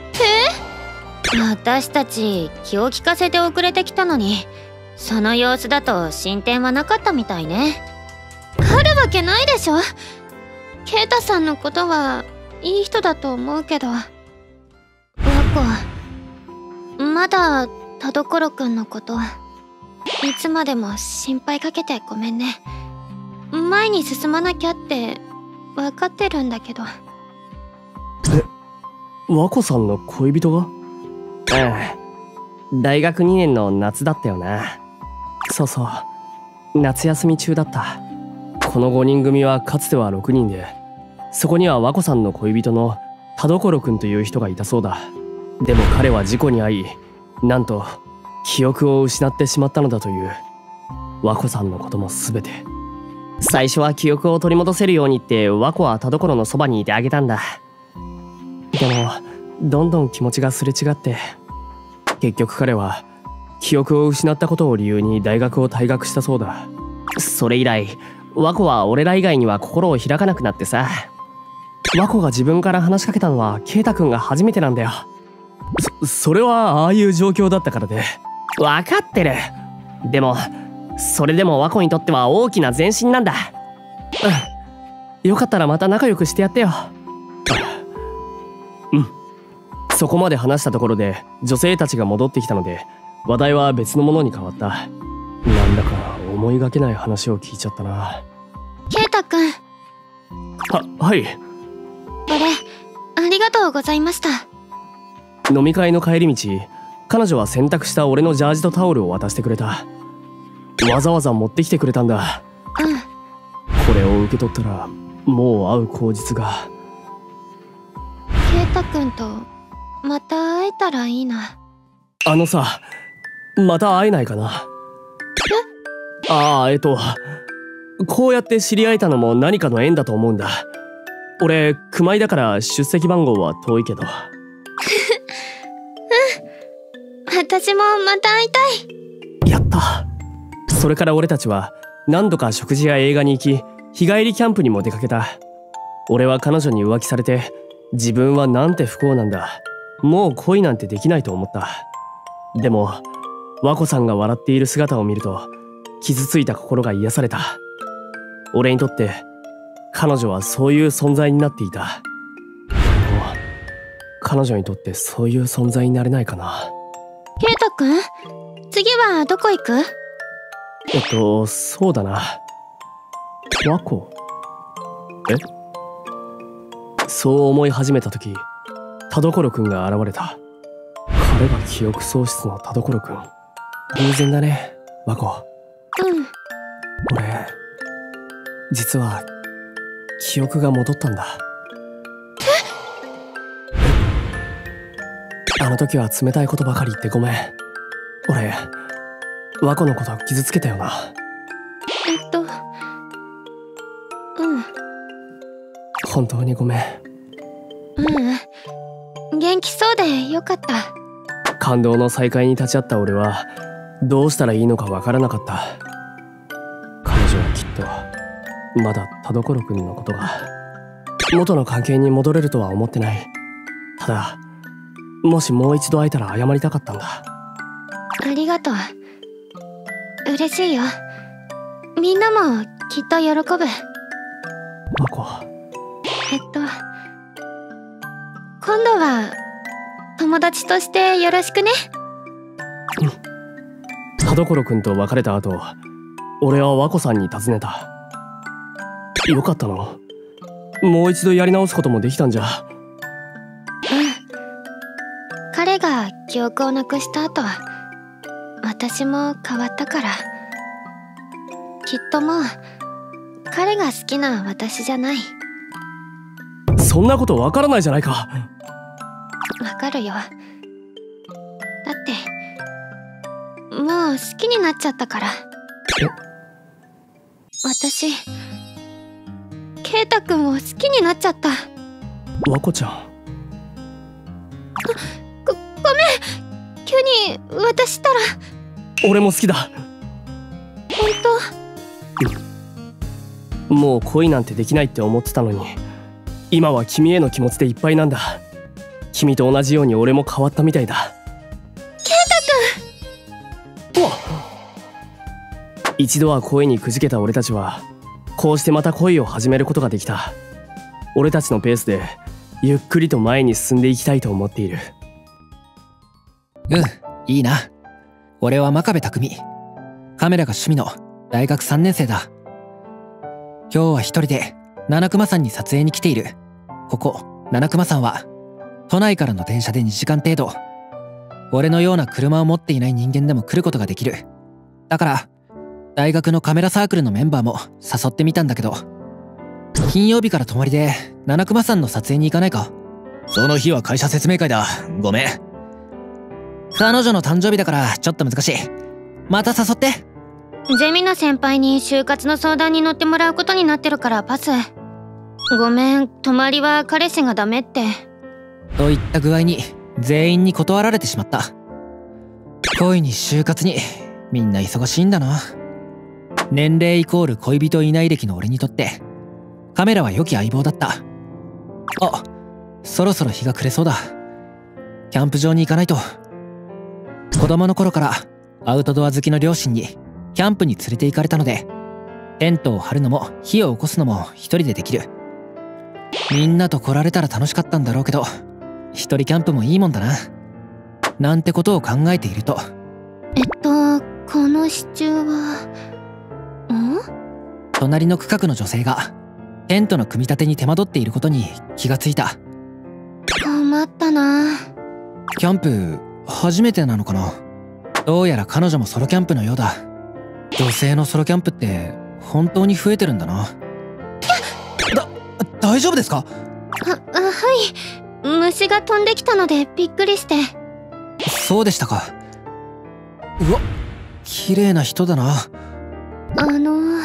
私たち気を利かせて遅れてきたのに、その様子だと進展はなかったみたいね。あるわけないでしょ。ケイタさんのことはいい人だと思うけど。ワコ、まだ田所くんのこといつまでも心配かけてごめんね。前に進まなきゃって分かってるんだけど。 え、和子さんの恋人が？ うん、大学にねんの夏だったよな。そうそう、夏休み中だった。このごにん組はかつてはろくにんで、そこには和子さんの恋人の田所くんという人がいたそうだ。でも彼は事故に遭い、なんと記憶を失ってしまったのだという。和子さんのことも全て。最初は記憶を取り戻せるようにって和子は田所のそばにいてあげたんだ。でもどんどん気持ちがすれ違って、結局彼は記憶を失ったことを理由に大学を退学したそうだ。それ以来和子は俺ら以外には心を開かなくなってさ。和子が自分から話しかけたのは圭太くんが初めてなんだよ。 そ、それはああいう状況だったからで。 分かってる。でもそれでも和子にとっては大きな前進なんだ。うん、よかったらまた仲良くしてやってよ。 うん。そこまで話したところで女性たちが戻ってきたので、話題は別のものに変わった。なんだか思いがけない話を聞いちゃったな。 ケイタくん。 は、はい。 これありがとうございました。 飲み会の帰り道、彼女は洗濯した俺のジャージとタオルを渡してくれた。わざわざ持ってきてくれたんだ。 うん。 これを受け取ったらもう会う口実が。 ケイタくんとまた会えたらいいな。 あのさ、また会えないかな。え？ああ、えっとこうやって知り合えたのも何かの縁だと思うんだ。俺熊井だから出席番号は遠いけど。うん、 私もまた会いたい。やった。それから俺たちは何度か食事や映画に行き、日帰りキャンプにも出かけた。俺は彼女に浮気されて、自分はなんて不幸なんだ、もう恋なんてできないと思った。でも和子さんが笑っている姿を見ると傷ついた心が癒された。俺にとって彼女はそういう存在になっていた。でも彼女にとってそういう存在になれないかな。 ケイタくん、次はどこ行く？ えっとそうだな、和子。え？そう思い始めた時、田所くんが現れた。彼が記憶喪失の田所くん。偶然だね、和子。 うん。 俺実は記憶が戻ったんだ。え？あの時は冷たいことばかり言ってごめん。俺和子のこと傷つけたよな。 えっとうん本当にごめん。 うん、元気そうでよかった。 感動の再会に立ち会った俺はどうしたらいいのかわからなかった。彼女はきっとまだ田所くんのことが元の関係に戻れるとは思ってない。ただもしもう一度会えたら謝りたかったんだ。 ありがとう。嬉しいよ。みんなもきっと喜ぶ。 和子。 えっと今度は友達としてよろしくね。 うん。田所くんと別れた後、俺は和子さんに尋ねた。よかったの？もう一度やり直すこともできたんじゃ。 うん。彼が記憶をなくした後、私も変わったから。きっともう彼が好きな私じゃない。 そんなことわからないじゃないか。 わかるよ。だってもう好きになっちゃったから。 え？ 私ケイタくんを好きになっちゃった。 和子ちゃん。 ご、ごめん。急に渡したら。 俺も好きだ。 本当？ もう恋なんてできないって思ってたのに、今は君への気持ちでいっぱいなんだ。君と同じように俺も変わったみたいだ。 ケイタくん。 うわっ。一度は恋にくじけた俺たちはこうしてまた恋を始めることができた。俺たちのペースでゆっくりと前に進んでいきたいと思っている。 うん、いいな。俺は真壁匠。カメラが趣味の大学さんねん生だ。今日は一人で七熊山に撮影に来ている。ここ七熊山は都内からの電車でにじかん程度。俺のような車を持っていない人間でも来ることができる。だから大学のカメラサークルのメンバーも誘ってみたんだけど、金曜日から泊まりで七熊山の撮影に行かないか？その日は会社説明会だ。ごめん。彼女の誕生日だからちょっと難しい。また誘って。 ゼミの先輩に就活の相談に乗ってもらうことになってるからパス。ごめん、泊まりは彼氏がダメって。 といった具合に全員に断られてしまった。恋に就活にみんな忙しいんだな。年齢イコール恋人いない歴の俺にとってカメラは良き相棒だった。あ、そろそろ日が暮れそうだ。キャンプ場に行かないと。子供の頃からアウトドア好きの両親にキャンプに連れて行かれたので、テントを張るのも火を起こすのも一人でできる。みんなと来られたら楽しかったんだろうけど、一人キャンプもいいもんだな。なんてことを考えていると、 えっとこの支柱はん？ 隣の区画の女性がテントの組み立てに手間取っていることに気がついた。 困ったな。 キャンプ初めてなのかな。どうやら彼女もソロキャンプのようだ。女性のソロキャンプって本当に増えてるんだな。だ、大丈夫ですか？ は、あ、はい。虫が飛んできたのでびっくりして。 そうでしたか。うわ、綺麗な人だな。 あの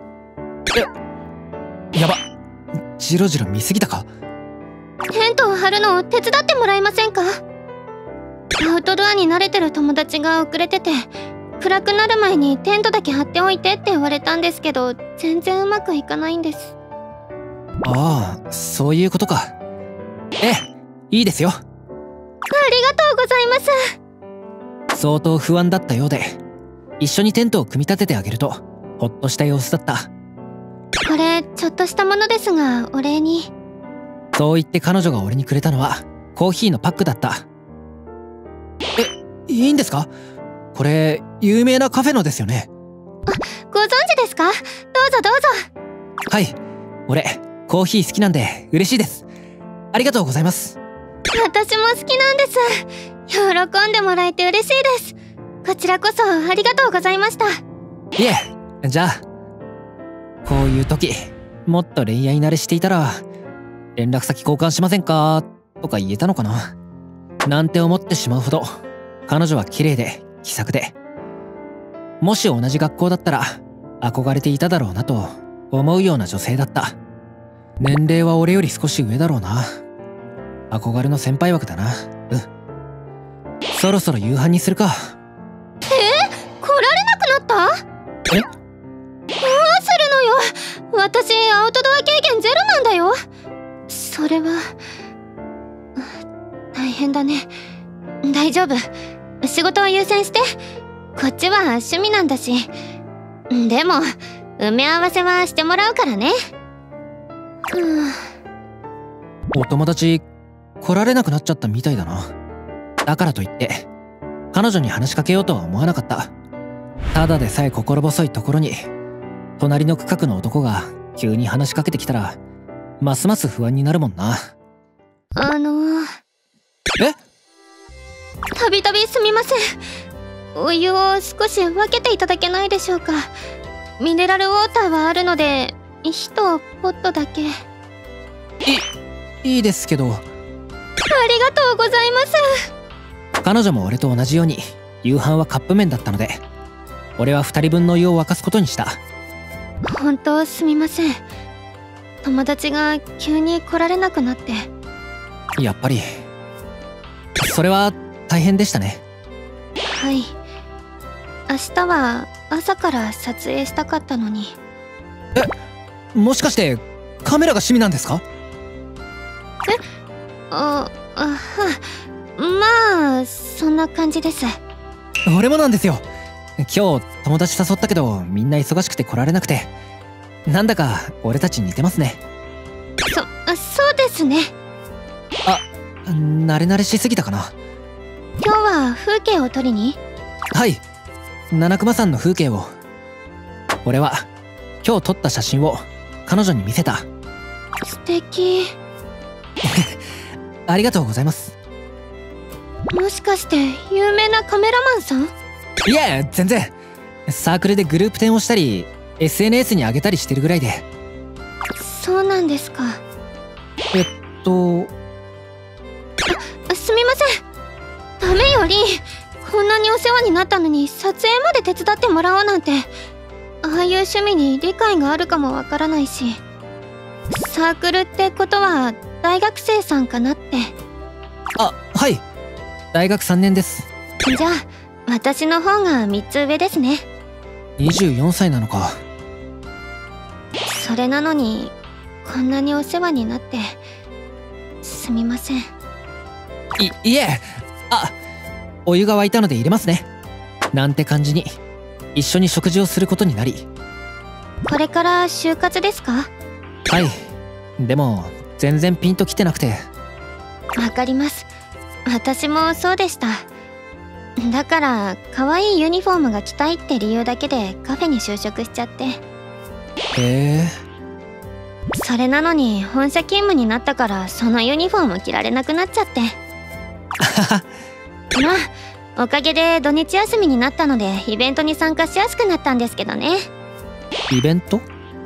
え、やば、ジロジロ見すぎたか？ テントを張るのを手伝ってもらえませんか？アウトドアに慣れてる友達が遅れてて、暗くなる前にテントだけ張っておいてって言われたんですけど、全然うまくいかないんです。 ああ、そういうことか。ええ、いいですよ。 ありがとうございます。 相当不安だったようで、一緒にテントを組み立ててあげるとほっとした様子だった。 これちょっとしたものですがお礼に。 そう言って彼女が俺にくれたのはコーヒーのパックだった。え、いいんですか？これ有名なカフェのですよね。 あ、ご存知ですか？どうぞどうぞ。 はい、俺コーヒー好きなんで嬉しいです。ありがとうございます。 私も好きなんです。喜んでもらえて嬉しいです。こちらこそありがとうございました。 いえ、じゃあこういう時もっと恋愛慣れしていたら連絡先交換しませんかとか言えたのかななんて思ってしまうほど彼女は綺麗で気さくで、もし同じ学校だったら憧れていただろうなと思うような女性だった。年齢は俺より少し上だろうな。憧れの先輩枠だな。うん。そろそろ夕飯にするか。 えー、来られなくなった？ え？ どうするのよ。私アウトドア経験ゼロなんだよ。それは大変だね。大丈夫、仕事を優先して。こっちは趣味なんだし。でも埋め合わせはしてもらうからね。うん。 お友達来られなくなっちゃったみたいだな。だからといって彼女に話しかけようとは思わなかった。ただでさえ心細いところに隣の区画の男が急に話しかけてきたらますます不安になるもんな。 あのえ？ たびたびすみません。お湯を少し分けていただけないでしょうか。ミネラルウォーターはあるので火とポットだけ。いいいですけど。 ありがとうございます。 彼女も俺と同じように夕飯はカップ麺だったので、俺はふたりぶんのお湯を沸かすことにした。 本当すみません。友達が急に来られなくなって。 やっぱりそれは大変でしたね。 はい。明日は朝から撮影したかったのに。 え、もしかしてカメラが趣味なんですか？ え、あ、あは、まあそんな感じです。 俺もなんですよ。今日友達誘ったけどみんな忙しくて来られなくて、なんだか俺たち似てますね。 そ、そうですね。 あ、慣れ慣れしすぎたかな。 今日は風景を撮りに？ はい、七熊山の風景を。俺は今日撮った写真を彼女に見せた。 素敵。 ありがとうございます。 もしかして有名なカメラマンさん？ いえ、全然。サークルでグループ展をしたり エスエヌエス に上げたりしてるぐらいで。 そうなんですか。 えっとあ、すみません。ダメよ、リン。こんなにお世話になったのに撮影まで手伝ってもらおうなんて。ああいう趣味に理解があるかもわからないし。サークルってことは大学生さんかなって。 あ、はい、大学さんねんです。 じゃあ私の方がみっつ上ですね。 にじゅうよんさいなのか。 それなのにこんなにお世話になってすみません。 い、いえ、あ、お湯が沸いたので入れますね。なんて感じに一緒に食事をすることになり。 これから就活ですか？ はい、でも全然ピンときてなくて。 わかります。私もそうでした。だから可愛いユニフォームが着たいって理由だけでカフェに就職しちゃって。 へえ。 それなのに本社勤務になったからそのユニフォーム着られなくなっちゃって。まあおかげで土日休みになったのでイベントに参加しやすくなったんですけどね。 イベント？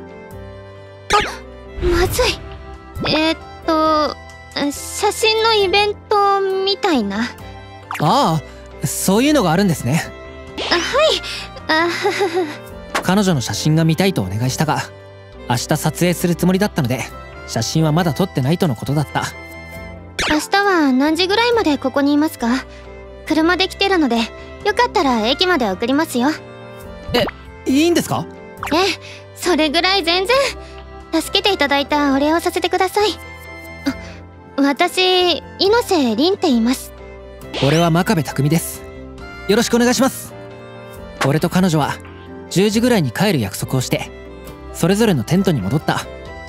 あ、まずい。えー、っと写真のイベントみたいな。 ああ、そういうのがあるんですね。 あ、はい。あはは。 彼女の写真が見たいとお願いしたが、明日撮影するつもりだったので写真はまだ撮ってないとのことだった。 明日は何時ぐらいまでここにいますか？車で来てるのでよかったら駅まで送りますよ。 え、いいんですか？ ええ、それぐらい全然。助けていただいたお礼をさせてください。あ、私猪瀬凛って言います。 俺は真壁匠です。よろしくお願いします。俺と彼女はじゅうじぐらいに帰る約束をしてそれぞれのテントに戻った。ん？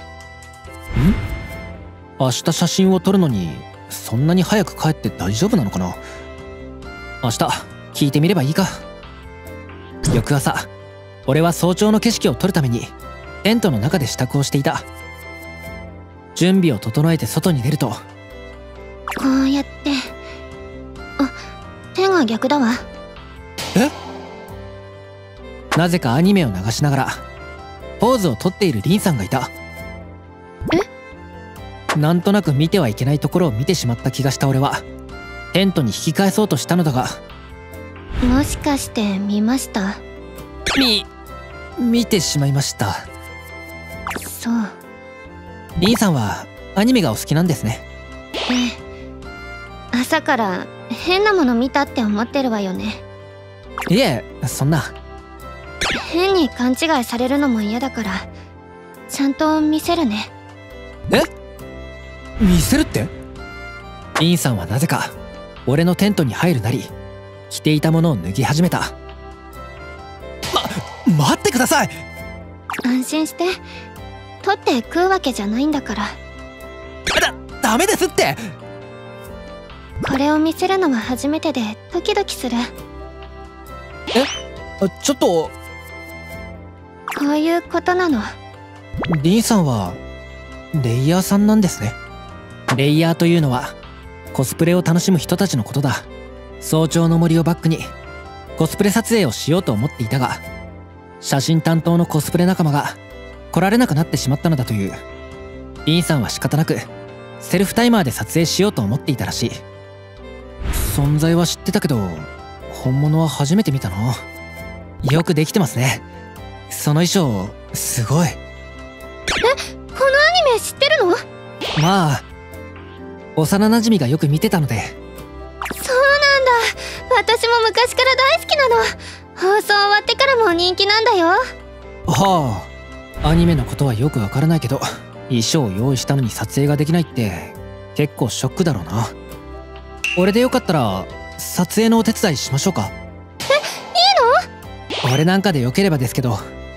明日写真を撮るのにそんなに早く帰って大丈夫なのかな。明日聞いてみればいいか。翌朝、俺は早朝の景色を撮るためにテントの中で支度をしていた。準備を整えて外に出ると、 こうやって。あ、手が逆だわ。 え？なぜかアニメを流しながらポーズをとっているリンさんがいた。え？なんとなく見てはいけないところを見てしまった気がした俺はテントに引き返そうとしたのだが。 もしかして見ました？ み、見てしまいました。 そう。 リンさんはアニメがお好きなんですね。 ええ。朝から変なもの見たって思ってるわよね。 いえ、そんな。 変に勘違いされるのも嫌だからちゃんと見せるね。 え？見せるって？リンさんはなぜか俺のテントに入るなり着ていたものを脱ぎ始めた。ま、待ってください。 安心して。取って食うわけじゃないんだから。 だ、ダメですって。 これを見せるのは初めてでドキドキする。 え？あ、ちょっと。 こういうことなの。 リンさんはレイヤーさんなんですね。レイヤーというのはコスプレを楽しむ人たちのことだ。早朝の森をバックにコスプレ撮影をしようと思っていたが、写真担当のコスプレ仲間が来られなくなってしまったのだという。リンさんは仕方なくセルフタイマーで撮影しようと思っていたらしい。存在は知ってたけど本物は初めて見たな。よくできてますね。その衣装すごい。 え、このアニメ知ってるの？ まあ幼なじみがよく見てたので。 そうなんだ。私も昔から大好きなの。放送終わってからも人気なんだよ。 はあ、アニメのことはよくわからないけど、衣装を用意したのに撮影ができないって結構ショックだろうな。俺でよかったら撮影のお手伝いしましょうか。 え、いいの？ 俺なんかでよければですけど。 ありがとう。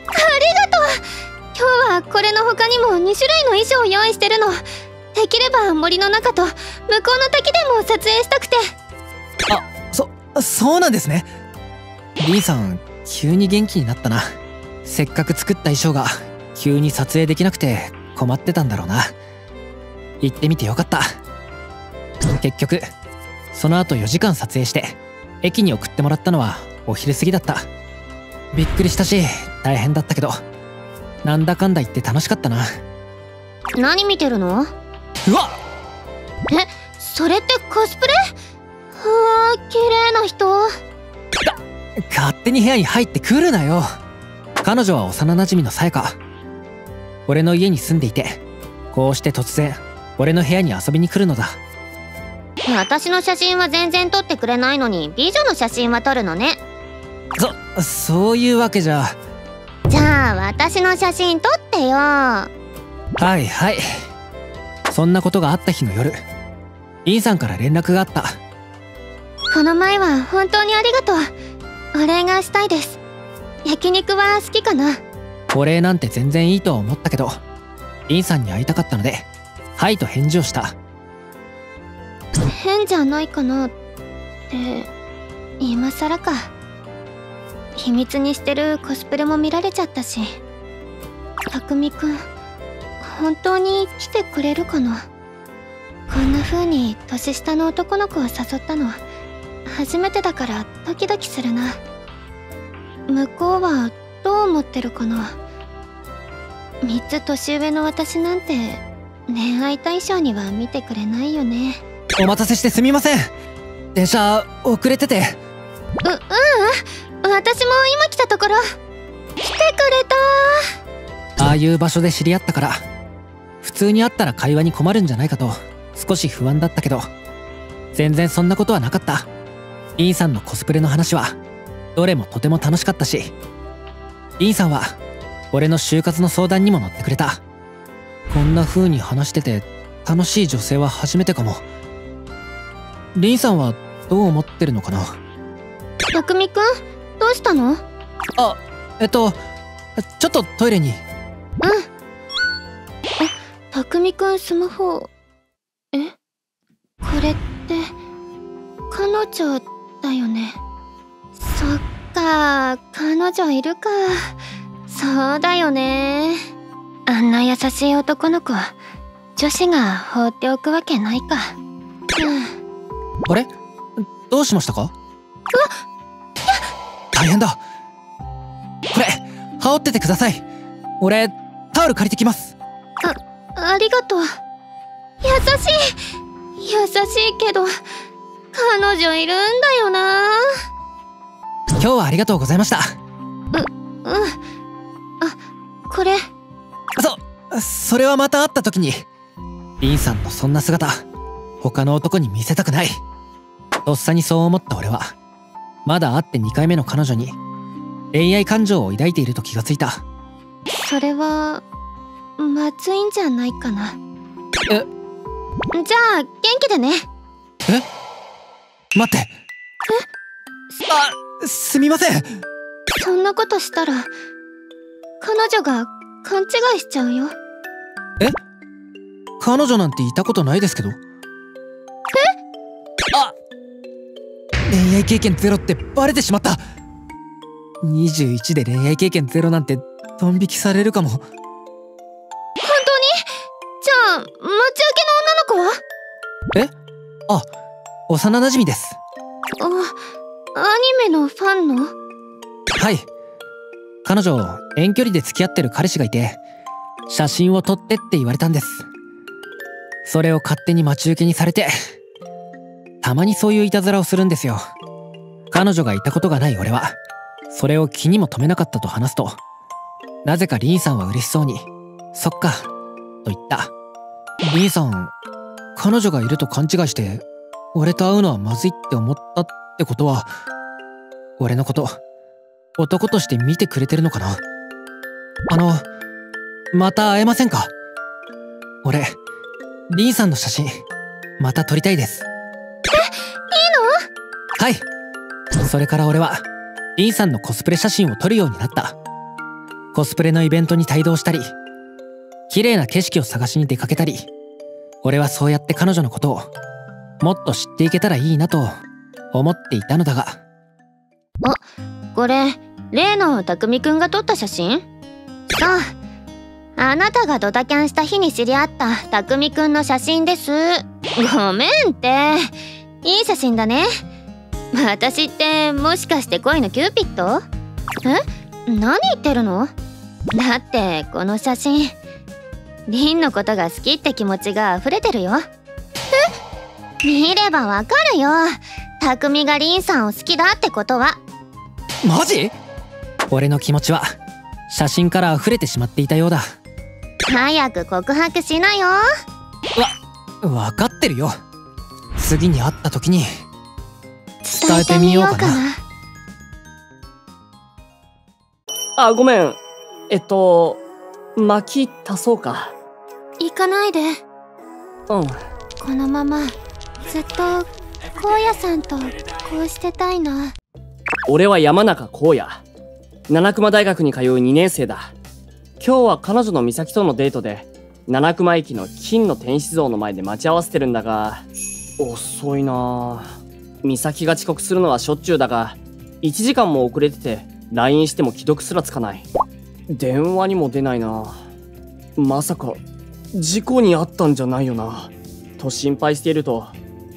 今日はこれの他にもに種類の衣装を用意してるの。できれば森の中と向こうの滝でも撮影したくて。 あ、そ、そうなんですね。リンさん急に元気になったな。せっかく作った衣装が急に撮影できなくて困ってたんだろうな。行ってみてよかった。結局その後よじかん撮影して駅に送ってもらったのはお昼過ぎだった。びっくりしたし大変だったけど、なんだかんだ言って楽しかったな。 何見てるの？ うわっ、 え、それってコスプレ？うわー、綺麗な人。 勝手に部屋に入ってくるなよ。彼女は幼なじみのさやか。俺の家に住んでいて、こうして突然俺の部屋に遊びに来るのだ。 私の写真は全然撮ってくれないのに美女の写真は撮るのね。 そ、そういうわけじゃ。 じゃあ私の写真撮ってよ。 はいはい。そんなことがあった日の夜、リンさんから連絡があった。 この前は本当にありがとう。お礼がしたいです。焼肉は好きかな？ お礼なんて全然いいとは思ったけど、リンさんに会いたかったのではいと返事をした。 変じゃないかなって今更か。秘密にしてるコスプレも見られちゃったし。たくみくん本当に来てくれるかな。こんな風に年下の男の子を誘ったの初めてだからドキドキするな。向こうはどう思ってるかな。みっつ年上の私なんて恋愛対象には見てくれないよね。 お待たせしてすみません。電車遅れてて。 う、ううん、私も今来たところ。来てくれた。 ああいう場所で知り合ったから、普通に会ったら会話に困るんじゃないかと少し不安だったけど、全然そんなことはなかった。リンさんのコスプレの話はどれもとても楽しかったし、リンさんは俺の就活の相談にも乗ってくれた。こんな風に話してて楽しい女性は初めてかも。リンさんはどう思ってるのかな。 たくみくんどうしたの？ あ、えっとちょっとトイレに。 うん。あ、たくみくんスマホ。え？これって彼女だよね。そっか、彼女いるか。そうだよね。あんな優しい男の子女子が放っておくわけないか。うん。 あれ？どうしましたか？うわっ！大変だ。これ羽織っててください。俺タオル借りてきます。 あ、ありがとう。優しい優しいけど彼女いるんだよな。 今日はありがとうございました。 う、うん。あ、これ。 そ、それはまた会った時に。リンさんのそんな姿他の男に見せたくない。とっさにそう思った俺は、まだ会ってにかいめの彼女に恋愛感情を抱いていると気がついた。 それはまずいんじゃないかな。 え？ じゃあ元気でね。 え？待って。え？あ、すみません。 そんなことしたら彼女が勘違いしちゃうよ。 え？彼女なんていたことないですけど。え？あ！恋愛経験ゼロってバレてしまった。にじゅういちで恋愛経験ゼロなんてドン引きされるかも。本当に？ じゃあ待ち受けの女の子は？ え？あ、幼なじみです。 あ、アニメのファンの？ はい。彼女遠距離で付き合ってる彼氏がいて、写真を撮ってって言われたんです。それを勝手に待ち受けにされて、たまにそういういたずらをするんですよ。 彼女がいたことがない俺はそれを気にも留めなかったと話すと、なぜかリンさんは嬉しそうに「そっか」と言った。リンさん、彼女がいると勘違いして俺と会うのはまずいって思ったってことは、俺のこと男として見てくれてるのかな。あのまた会えませんか？俺リンさんの写真また撮りたいです。え、いいの？はい。それから俺はリンさんのコスプレ写真を撮るようになった。コスプレのイベントに帯同したり、綺麗な景色を探しに出かけたり、俺はそうやって彼女のことをもっと知っていけたらいいなと思っていたのだが。 あ、これ例の匠くんが撮った写真？そう、あなたがドタキャンした日に知り合った匠くんの写真です。ごめんって、いい写真だね。私ってもしかして恋のキューピッド？え？何言ってるの？だってこの写真、リンのことが好きって気持ちが溢れてるよ。え？見ればわかるよ。匠がリンさんを好きだってことは。 マジ？俺の気持ちは写真から溢れてしまっていたようだ。 早く告白しなよ。 わ、分かってるよ。次に会った時に伝えてみようかな。 あ、ごめん。えっと薪足そうか。 行かないで。 うん。 このままずっと荒野さんとこうしてたいな。 俺は山中荒野。七熊大学に通うにねん生だ。今日は彼女の美咲とのデートで七熊駅の金の天使像の前で待ち合わせてるんだが、遅いなぁ。美咲が遅刻するのはしょっちゅうだが、いちじかんも遅れてて ライン しても既読すらつかない。電話にも出ないな。まさか事故に遭ったんじゃないよなと心配していると、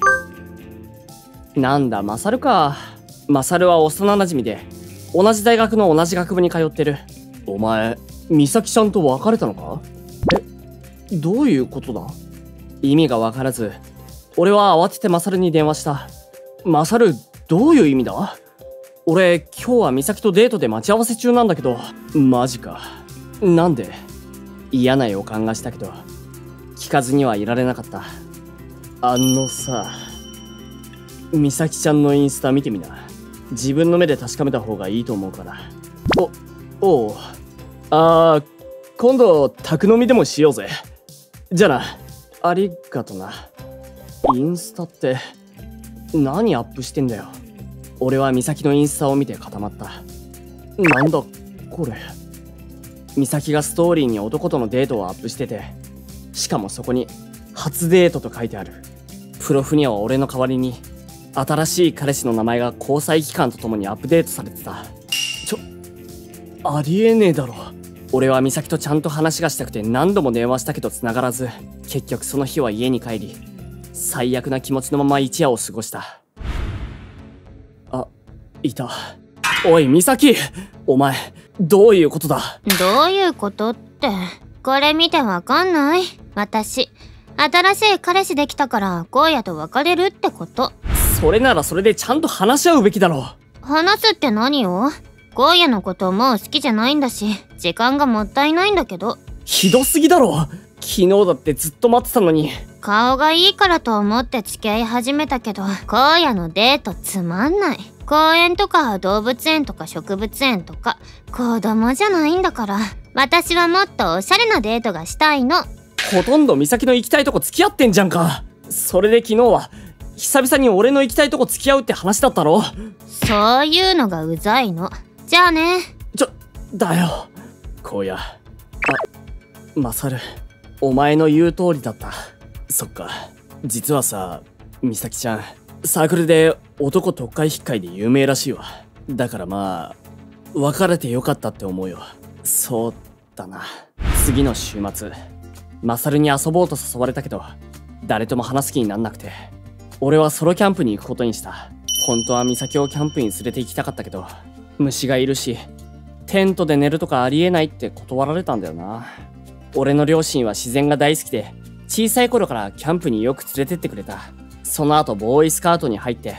なんだマサルか。マサルは幼馴染で同じ大学の同じ学部に通ってる。お前美咲ちゃんと別れたのか？え、どういうことだ？意味が分からず俺は慌ててマサルに電話した。マサル、どういう意味だ？俺今日は美咲とデートで待ち合わせ中なんだけど。マジか。なんで？嫌な予感がしたけど聞かずにはいられなかった。あのさ、美咲ちゃんのインスタ見てみな。自分の目で確かめた方がいいと思うから。お、おう。あー、今度宅飲みでもしようぜ。じゃあな。ありがとな。インスタって何アップしてんだよ。俺は美咲のインスタを見て固まった。なんだこれ。美咲がストーリーに男とのデートをアップしてて、しかもそこに初デートと書いてある。プロフには俺の代わりに新しい彼氏の名前が交際期間とともにアップデートされてた。ちょ、ありえねえだろ。俺は美咲とちゃんと話がしたくて何度も電話したけど繋がらず、結局その日は家に帰り最悪な気持ちのまま一夜を過ごした。あ、いた。おい美咲、お前どういうことだ？ どういうことって、これ見てわかんない？私新しい彼氏できたから荒野と別れるってこと。 それならそれでちゃんと話し合うべきだろ。 話すって何を？荒野のこともう好きじゃないんだし、時間がもったいないんだけど。 ひどすぎだろ。昨日だってずっと待ってたのに。 顔がいいからと思って付き合い始めたけど、荒野のデートつまんない。公園とか動物園とか植物園とか子供じゃないんだから。私はもっとおしゃれなデートがしたいの。 ほとんど美咲の行きたいとこ付き合ってんじゃんか。それで昨日は久々に俺の行きたいとこ付き合うって話だったろ。 そういうのがうざいの。じゃあね。 ちょ、だよ荒野。あ、マサル、お前の言う通りだった。そっか。実はさ、美咲ちゃんサークルで男特会引っかいで有名らしいわ。だからまあ別れてよかったって思うよ。そうだな。次の週末マサルに遊ぼうと誘われたけど誰とも話す気になんなくて、俺はソロキャンプに行くことにした。本当は美咲をキャンプに連れて行きたかったけど虫がいるしテントで寝るとかありえないって断られたんだよな。俺の両親は自然が大好きで小さい頃からキャンプによく連れてってくれた。その後ボーイスカウトに入って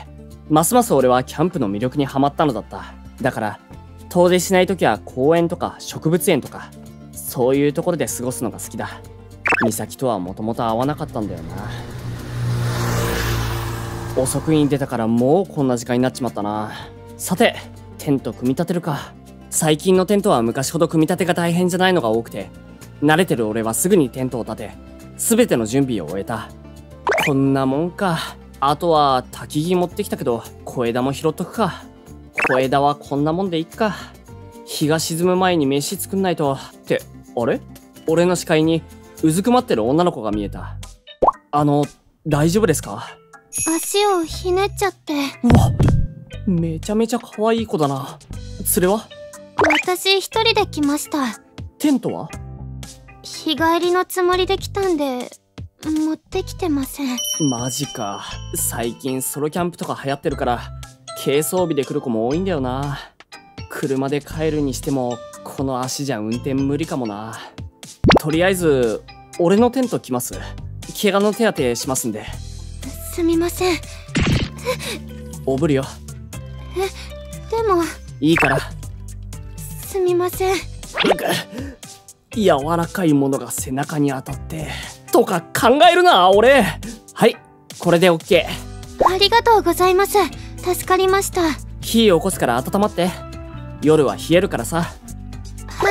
ますます俺はキャンプの魅力にはまったのだった。だから遠出しない時は公園とか植物園とかそういうところで過ごすのが好きだ。美咲とはもともと会わなかったんだよな。遅くに出たからもうこんな時間になっちまったな。さてテント組み立てるか。最近のテントは昔ほど組み立てが大変じゃないのが多くて、慣れてる俺はすぐにテントを立て全ての準備を終えた。こんなもんか。あとは焚き木持ってきたけど小枝も拾っとくか。小枝はこんなもんでいっか。日が沈む前に飯作んないと。ってあれ、俺の視界にうずくまってる女の子が見えた。あの大丈夫ですか？ 足をひねっちゃって。 うわ、めちゃめちゃ可愛い子だな。それは？ 私一人で来ました。 テントは？ 日帰りのつもりで来たんで持ってきてません。 マジか。最近ソロキャンプとか流行ってるから軽装備で来る子も多いんだよな。車で帰るにしてもこの足じゃ運転無理かもな。とりあえず俺のテント来ます。怪我の手当てしますんで。 すみません。 おぶるよ。 え、でもいいから。 すみません。 柔らかいものが背中に当たってとか考えるな俺。はい、これで オーケー。 ありがとうございます。助かりました。 火起こすから温まって。夜は冷えるからさ。 はい。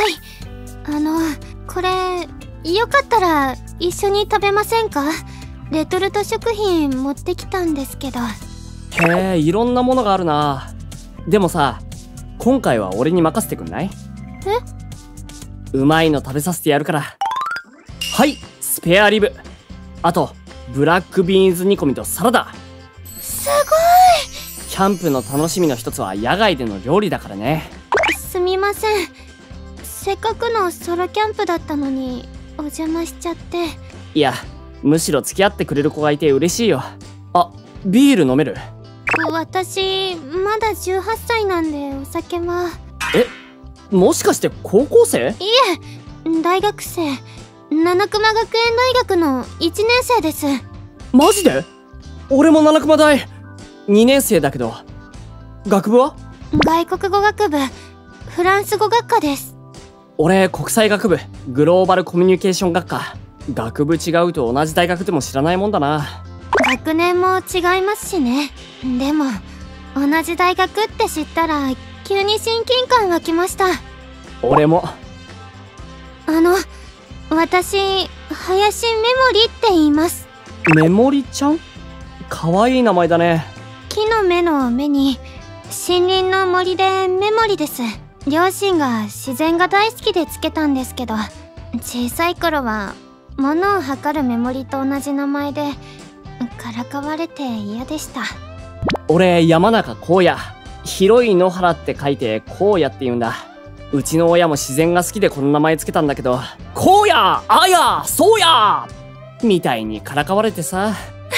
あのこれよかったら一緒に食べませんか？レトルト食品持ってきたんですけど。 へえ、いろんなものがあるな。でもさ、今回は俺に任せてくんない？ え？ うまいの食べさせてやるから。はい、スペアリブ。あとブラックビーンズ煮込みとサラダ。 すごい。 キャンプの楽しみの一つは野外での料理だからね。 すみません。せっかくのソロキャンプだったのにお邪魔しちゃって。 いや、むしろ付き合ってくれる子がいて嬉しいよ。あ、ビール飲める？ 私まだじゅうはっさいなんでお酒は。 え、もしかして高校生？ いえ、大学生。七熊学園大学のいちねん生です。 マジで？俺も七熊大にねん生だけど。学部は？ 外国語学部、フランス語学科です。 俺国際学部、グローバルコミュニケーション学科。学部違うと同じ大学でも知らないもんだな。 学年も違いますしね。でも同じ大学って知ったら急に親近感湧きました。 俺も。 あの私林メモリって言います。 メモリちゃん？かわいい名前だね。 木の芽の芽に森林の森でメモリです。両親が自然が大好きでつけたんですけど、小さい頃は物を測るメモリと同じ名前でからかわれて嫌でした。 俺山中荒野。広い野原って書いて荒野って言うんだ。うちの親も自然が好きでこの名前つけたんだけど、荒野、あや、そうやみたいにからかわれてさ。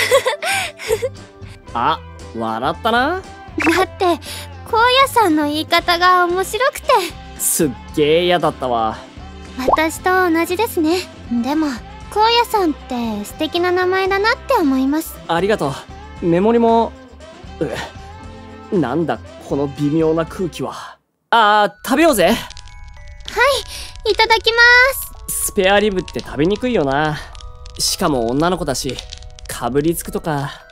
あ、笑ったな。 だって荒野さんの言い方が面白くて。 すっげえ嫌だったわ。 私と同じですね。でも荒野さんって素敵な名前だなって思います。 ありがとう。メモリも。うなんだこの微妙な空気は。あー、食べようぜ。 はい、いただきます。 スペアリブって食べにくいよな。しかも女の子だしかぶりつくとか。あー、 美味し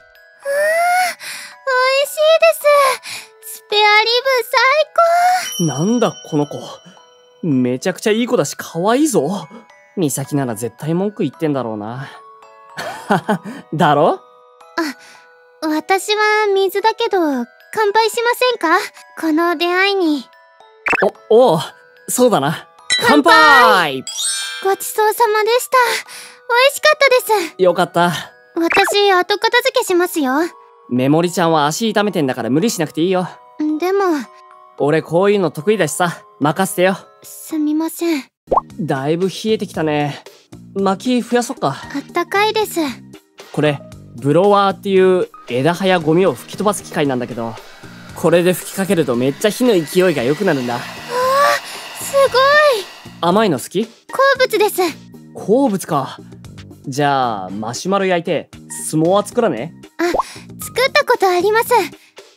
いです。スペアリブ最高。 なんだこの子、めちゃくちゃいい子だし可愛いぞ。美咲なら絶対文句言ってんだろうな。だろ？ あ、私は水だけど乾杯しませんか？この出会いに。 お、おう、そうだな。乾杯！ ごちそうさまでした。美味しかったです。 よかった。 私後片付けしますよ。 メモリちゃんは足痛めてんだから無理しなくていいよ。 でも俺こういうの得意だしさ、任せてよ。 すみません。 だいぶ冷えてきたね。薪増やそっか。 あったかいです。 これブロワーっていう枝葉やゴミを吹き飛ばす機械なんだけど、これで吹きかけるとめっちゃ火の勢いが良くなるんだ。 あー、すごい。 甘いの好き？ 好物です。 好物か。じゃあマシュマロ焼いてスモア作らね。 あ、作ったことあります。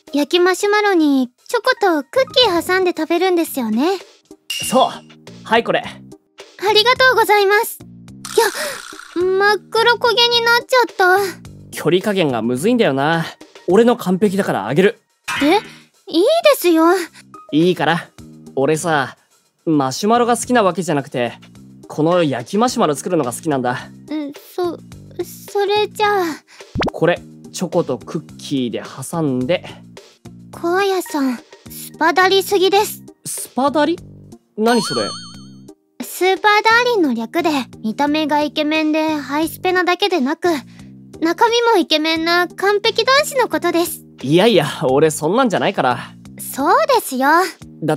焼きマシュマロにチョコとクッキー挟んで食べるんですよね。 そう。はいこれ。 ありがとうございます。いや、真っ黒焦げになっちゃった。 距離加減がむずいんだよな。俺の完璧だからあげる。 え、いいですよ。 いいから。俺さ、マシュマロが好きなわけじゃなくて、この焼きマシュマロ作るのが好きなんだ。 え、そ、それじゃあ。 これ、チョコとクッキーで挟んで。 荒野さん、スパダリすぎです。 スパダリ？何それ？ スーパーダーリンの略で、見た目がイケメンでハイスペなだけでなく、中身もイケメンな完璧男子のことです。 いやいや、俺そんなんじゃないから。 そうですよ。 だって、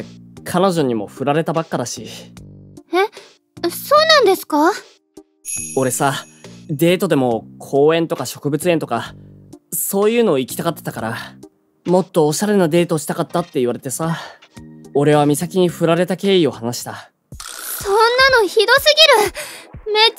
彼女にも振られたばっかだし。 え、そうなんですか？ 俺さ、デートでも公園とか植物園とか、そういうの行きたがってたから、もっとおしゃれなデートしたかったって言われてさ、俺は美咲に振られた経緯を話した。 そんなのひどすぎる。めち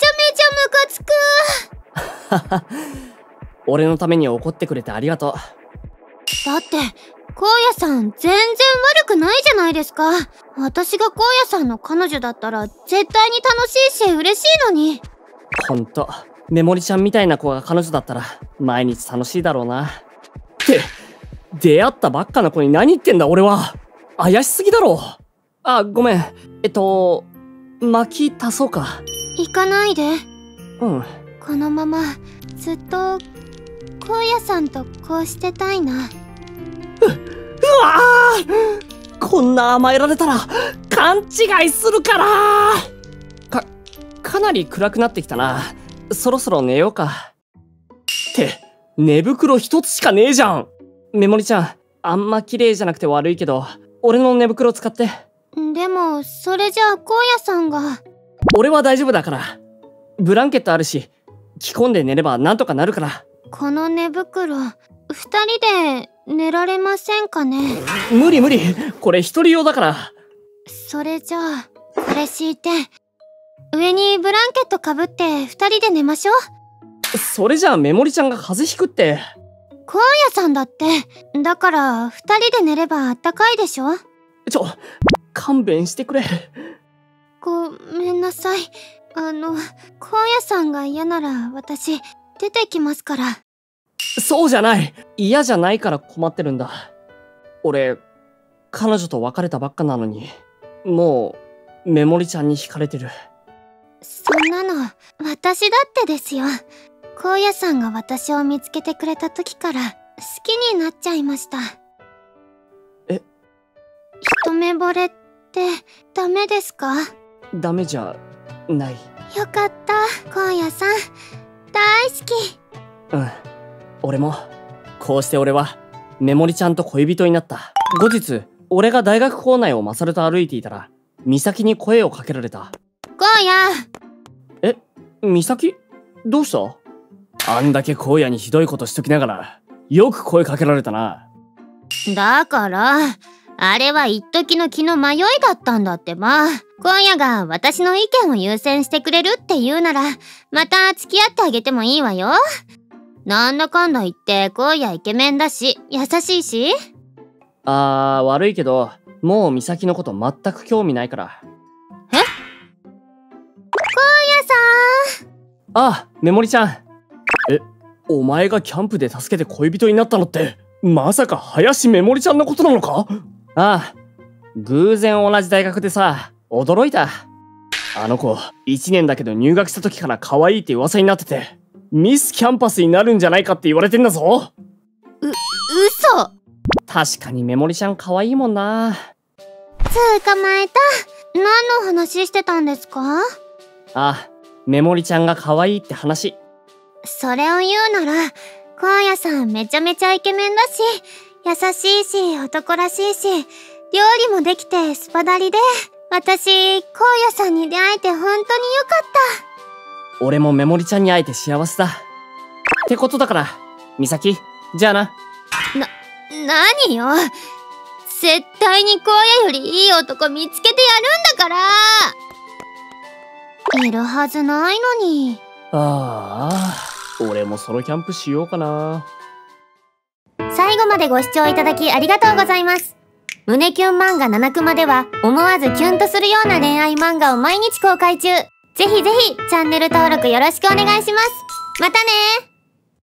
ゃめちゃムカつく。 俺のために怒ってくれてありがとう。 だって荒野さん全然悪くないじゃないですか。私が荒野さんの彼女だったら絶対に楽しいし嬉しいのに。 ほんとメモリちゃんみたいな子が彼女だったら毎日楽しいだろうな。って出会ったばっかの子に何言ってんだ俺は。怪しすぎだろ。あ、ごめん。えっと薪足そうか。 行かないで。 うん。 このままずっと荒野さんとこうしてたいな。う、うわー、こんな甘えられたら勘違いするから。か、かなり暗くなってきたな。そろそろ寝ようか。って寝袋一つしかねえじゃん。メモリちゃん、あんま綺麗じゃなくて悪いけど俺の寝袋使って。 でもそれじゃあ荒野さんが。 俺は大丈夫だから。ブランケットあるし着込んで寝ればなんとかなるから。この寝袋二人で寝られませんかね？ 無理無理、これ一人用だから。 それじゃあこれ敷いて上にブランケットかぶって二人で寝ましょう。それじゃあメモリちゃんが風邪ひくって。 荒野さんだってだから二人で寝ればあったかいでしょ。 ちょ勘弁してくれ。 ごめんなさい。あの荒野さんが嫌なら私出てきますから。 そうじゃない。嫌じゃないから困ってるんだ。俺彼女と別れたばっかなのにもうメモリちゃんに惹かれてる。 そんなの私だってですよ。荒野さんが私を見つけてくれた時から好きになっちゃいました。 え？ 一目惚れってダメですか？ ダメじゃない。 よかった、荒野さん大好き。 うん、俺も。こうして俺はメモリちゃんと恋人になった。後日俺が大学構内をマサルと歩いていたら美咲に声をかけられた。 荒野。 え、美咲？どうした？あんだけ荒野にひどいことしときながらよく声かけられたな。 だからあれは一時の気の迷いだったんだってば。荒野が私の意見を優先してくれるって言うならまた付き合ってあげてもいいわよ。なんだかんだ言って荒野イケメンだし優しいし。 あー、悪いけどもう美咲のこと全く興味ないから。 え？荒野さん。 あ、メモリちゃん。え、お前がキャンプで助けて恋人になったのってまさか林メモリちゃんのことなのか？ああ、偶然同じ大学でさ、驚いた。あの子いちねんだけど入学した時から可愛いって噂になっててミスキャンパスになるんじゃないかって言われてんだぞ。 う、嘘。 確かにメモリちゃん可愛いもんな。 捕まえた。何の話してたんですか？ あ、メモリちゃんが可愛いって話。 それを言うなら荒野さんめちゃめちゃイケメンだし優しいし男らしいし料理もできてスパダリで私荒野さんに出会えて本当によかった。 俺もメモリちゃんに会えて幸せだってことだから美咲、じゃあな。 な、何よ。絶対に荒野よりいい男見つけてやるんだから。いるはずないのに。 ああ、俺もソロキャンプしようかな。 最最後までご視聴いただきありがとうございます。胸キュン漫画ななくまでは思わずキュンとするような恋愛漫画を毎日公開中。ぜひぜひチャンネル登録よろしくお願いします。またねー。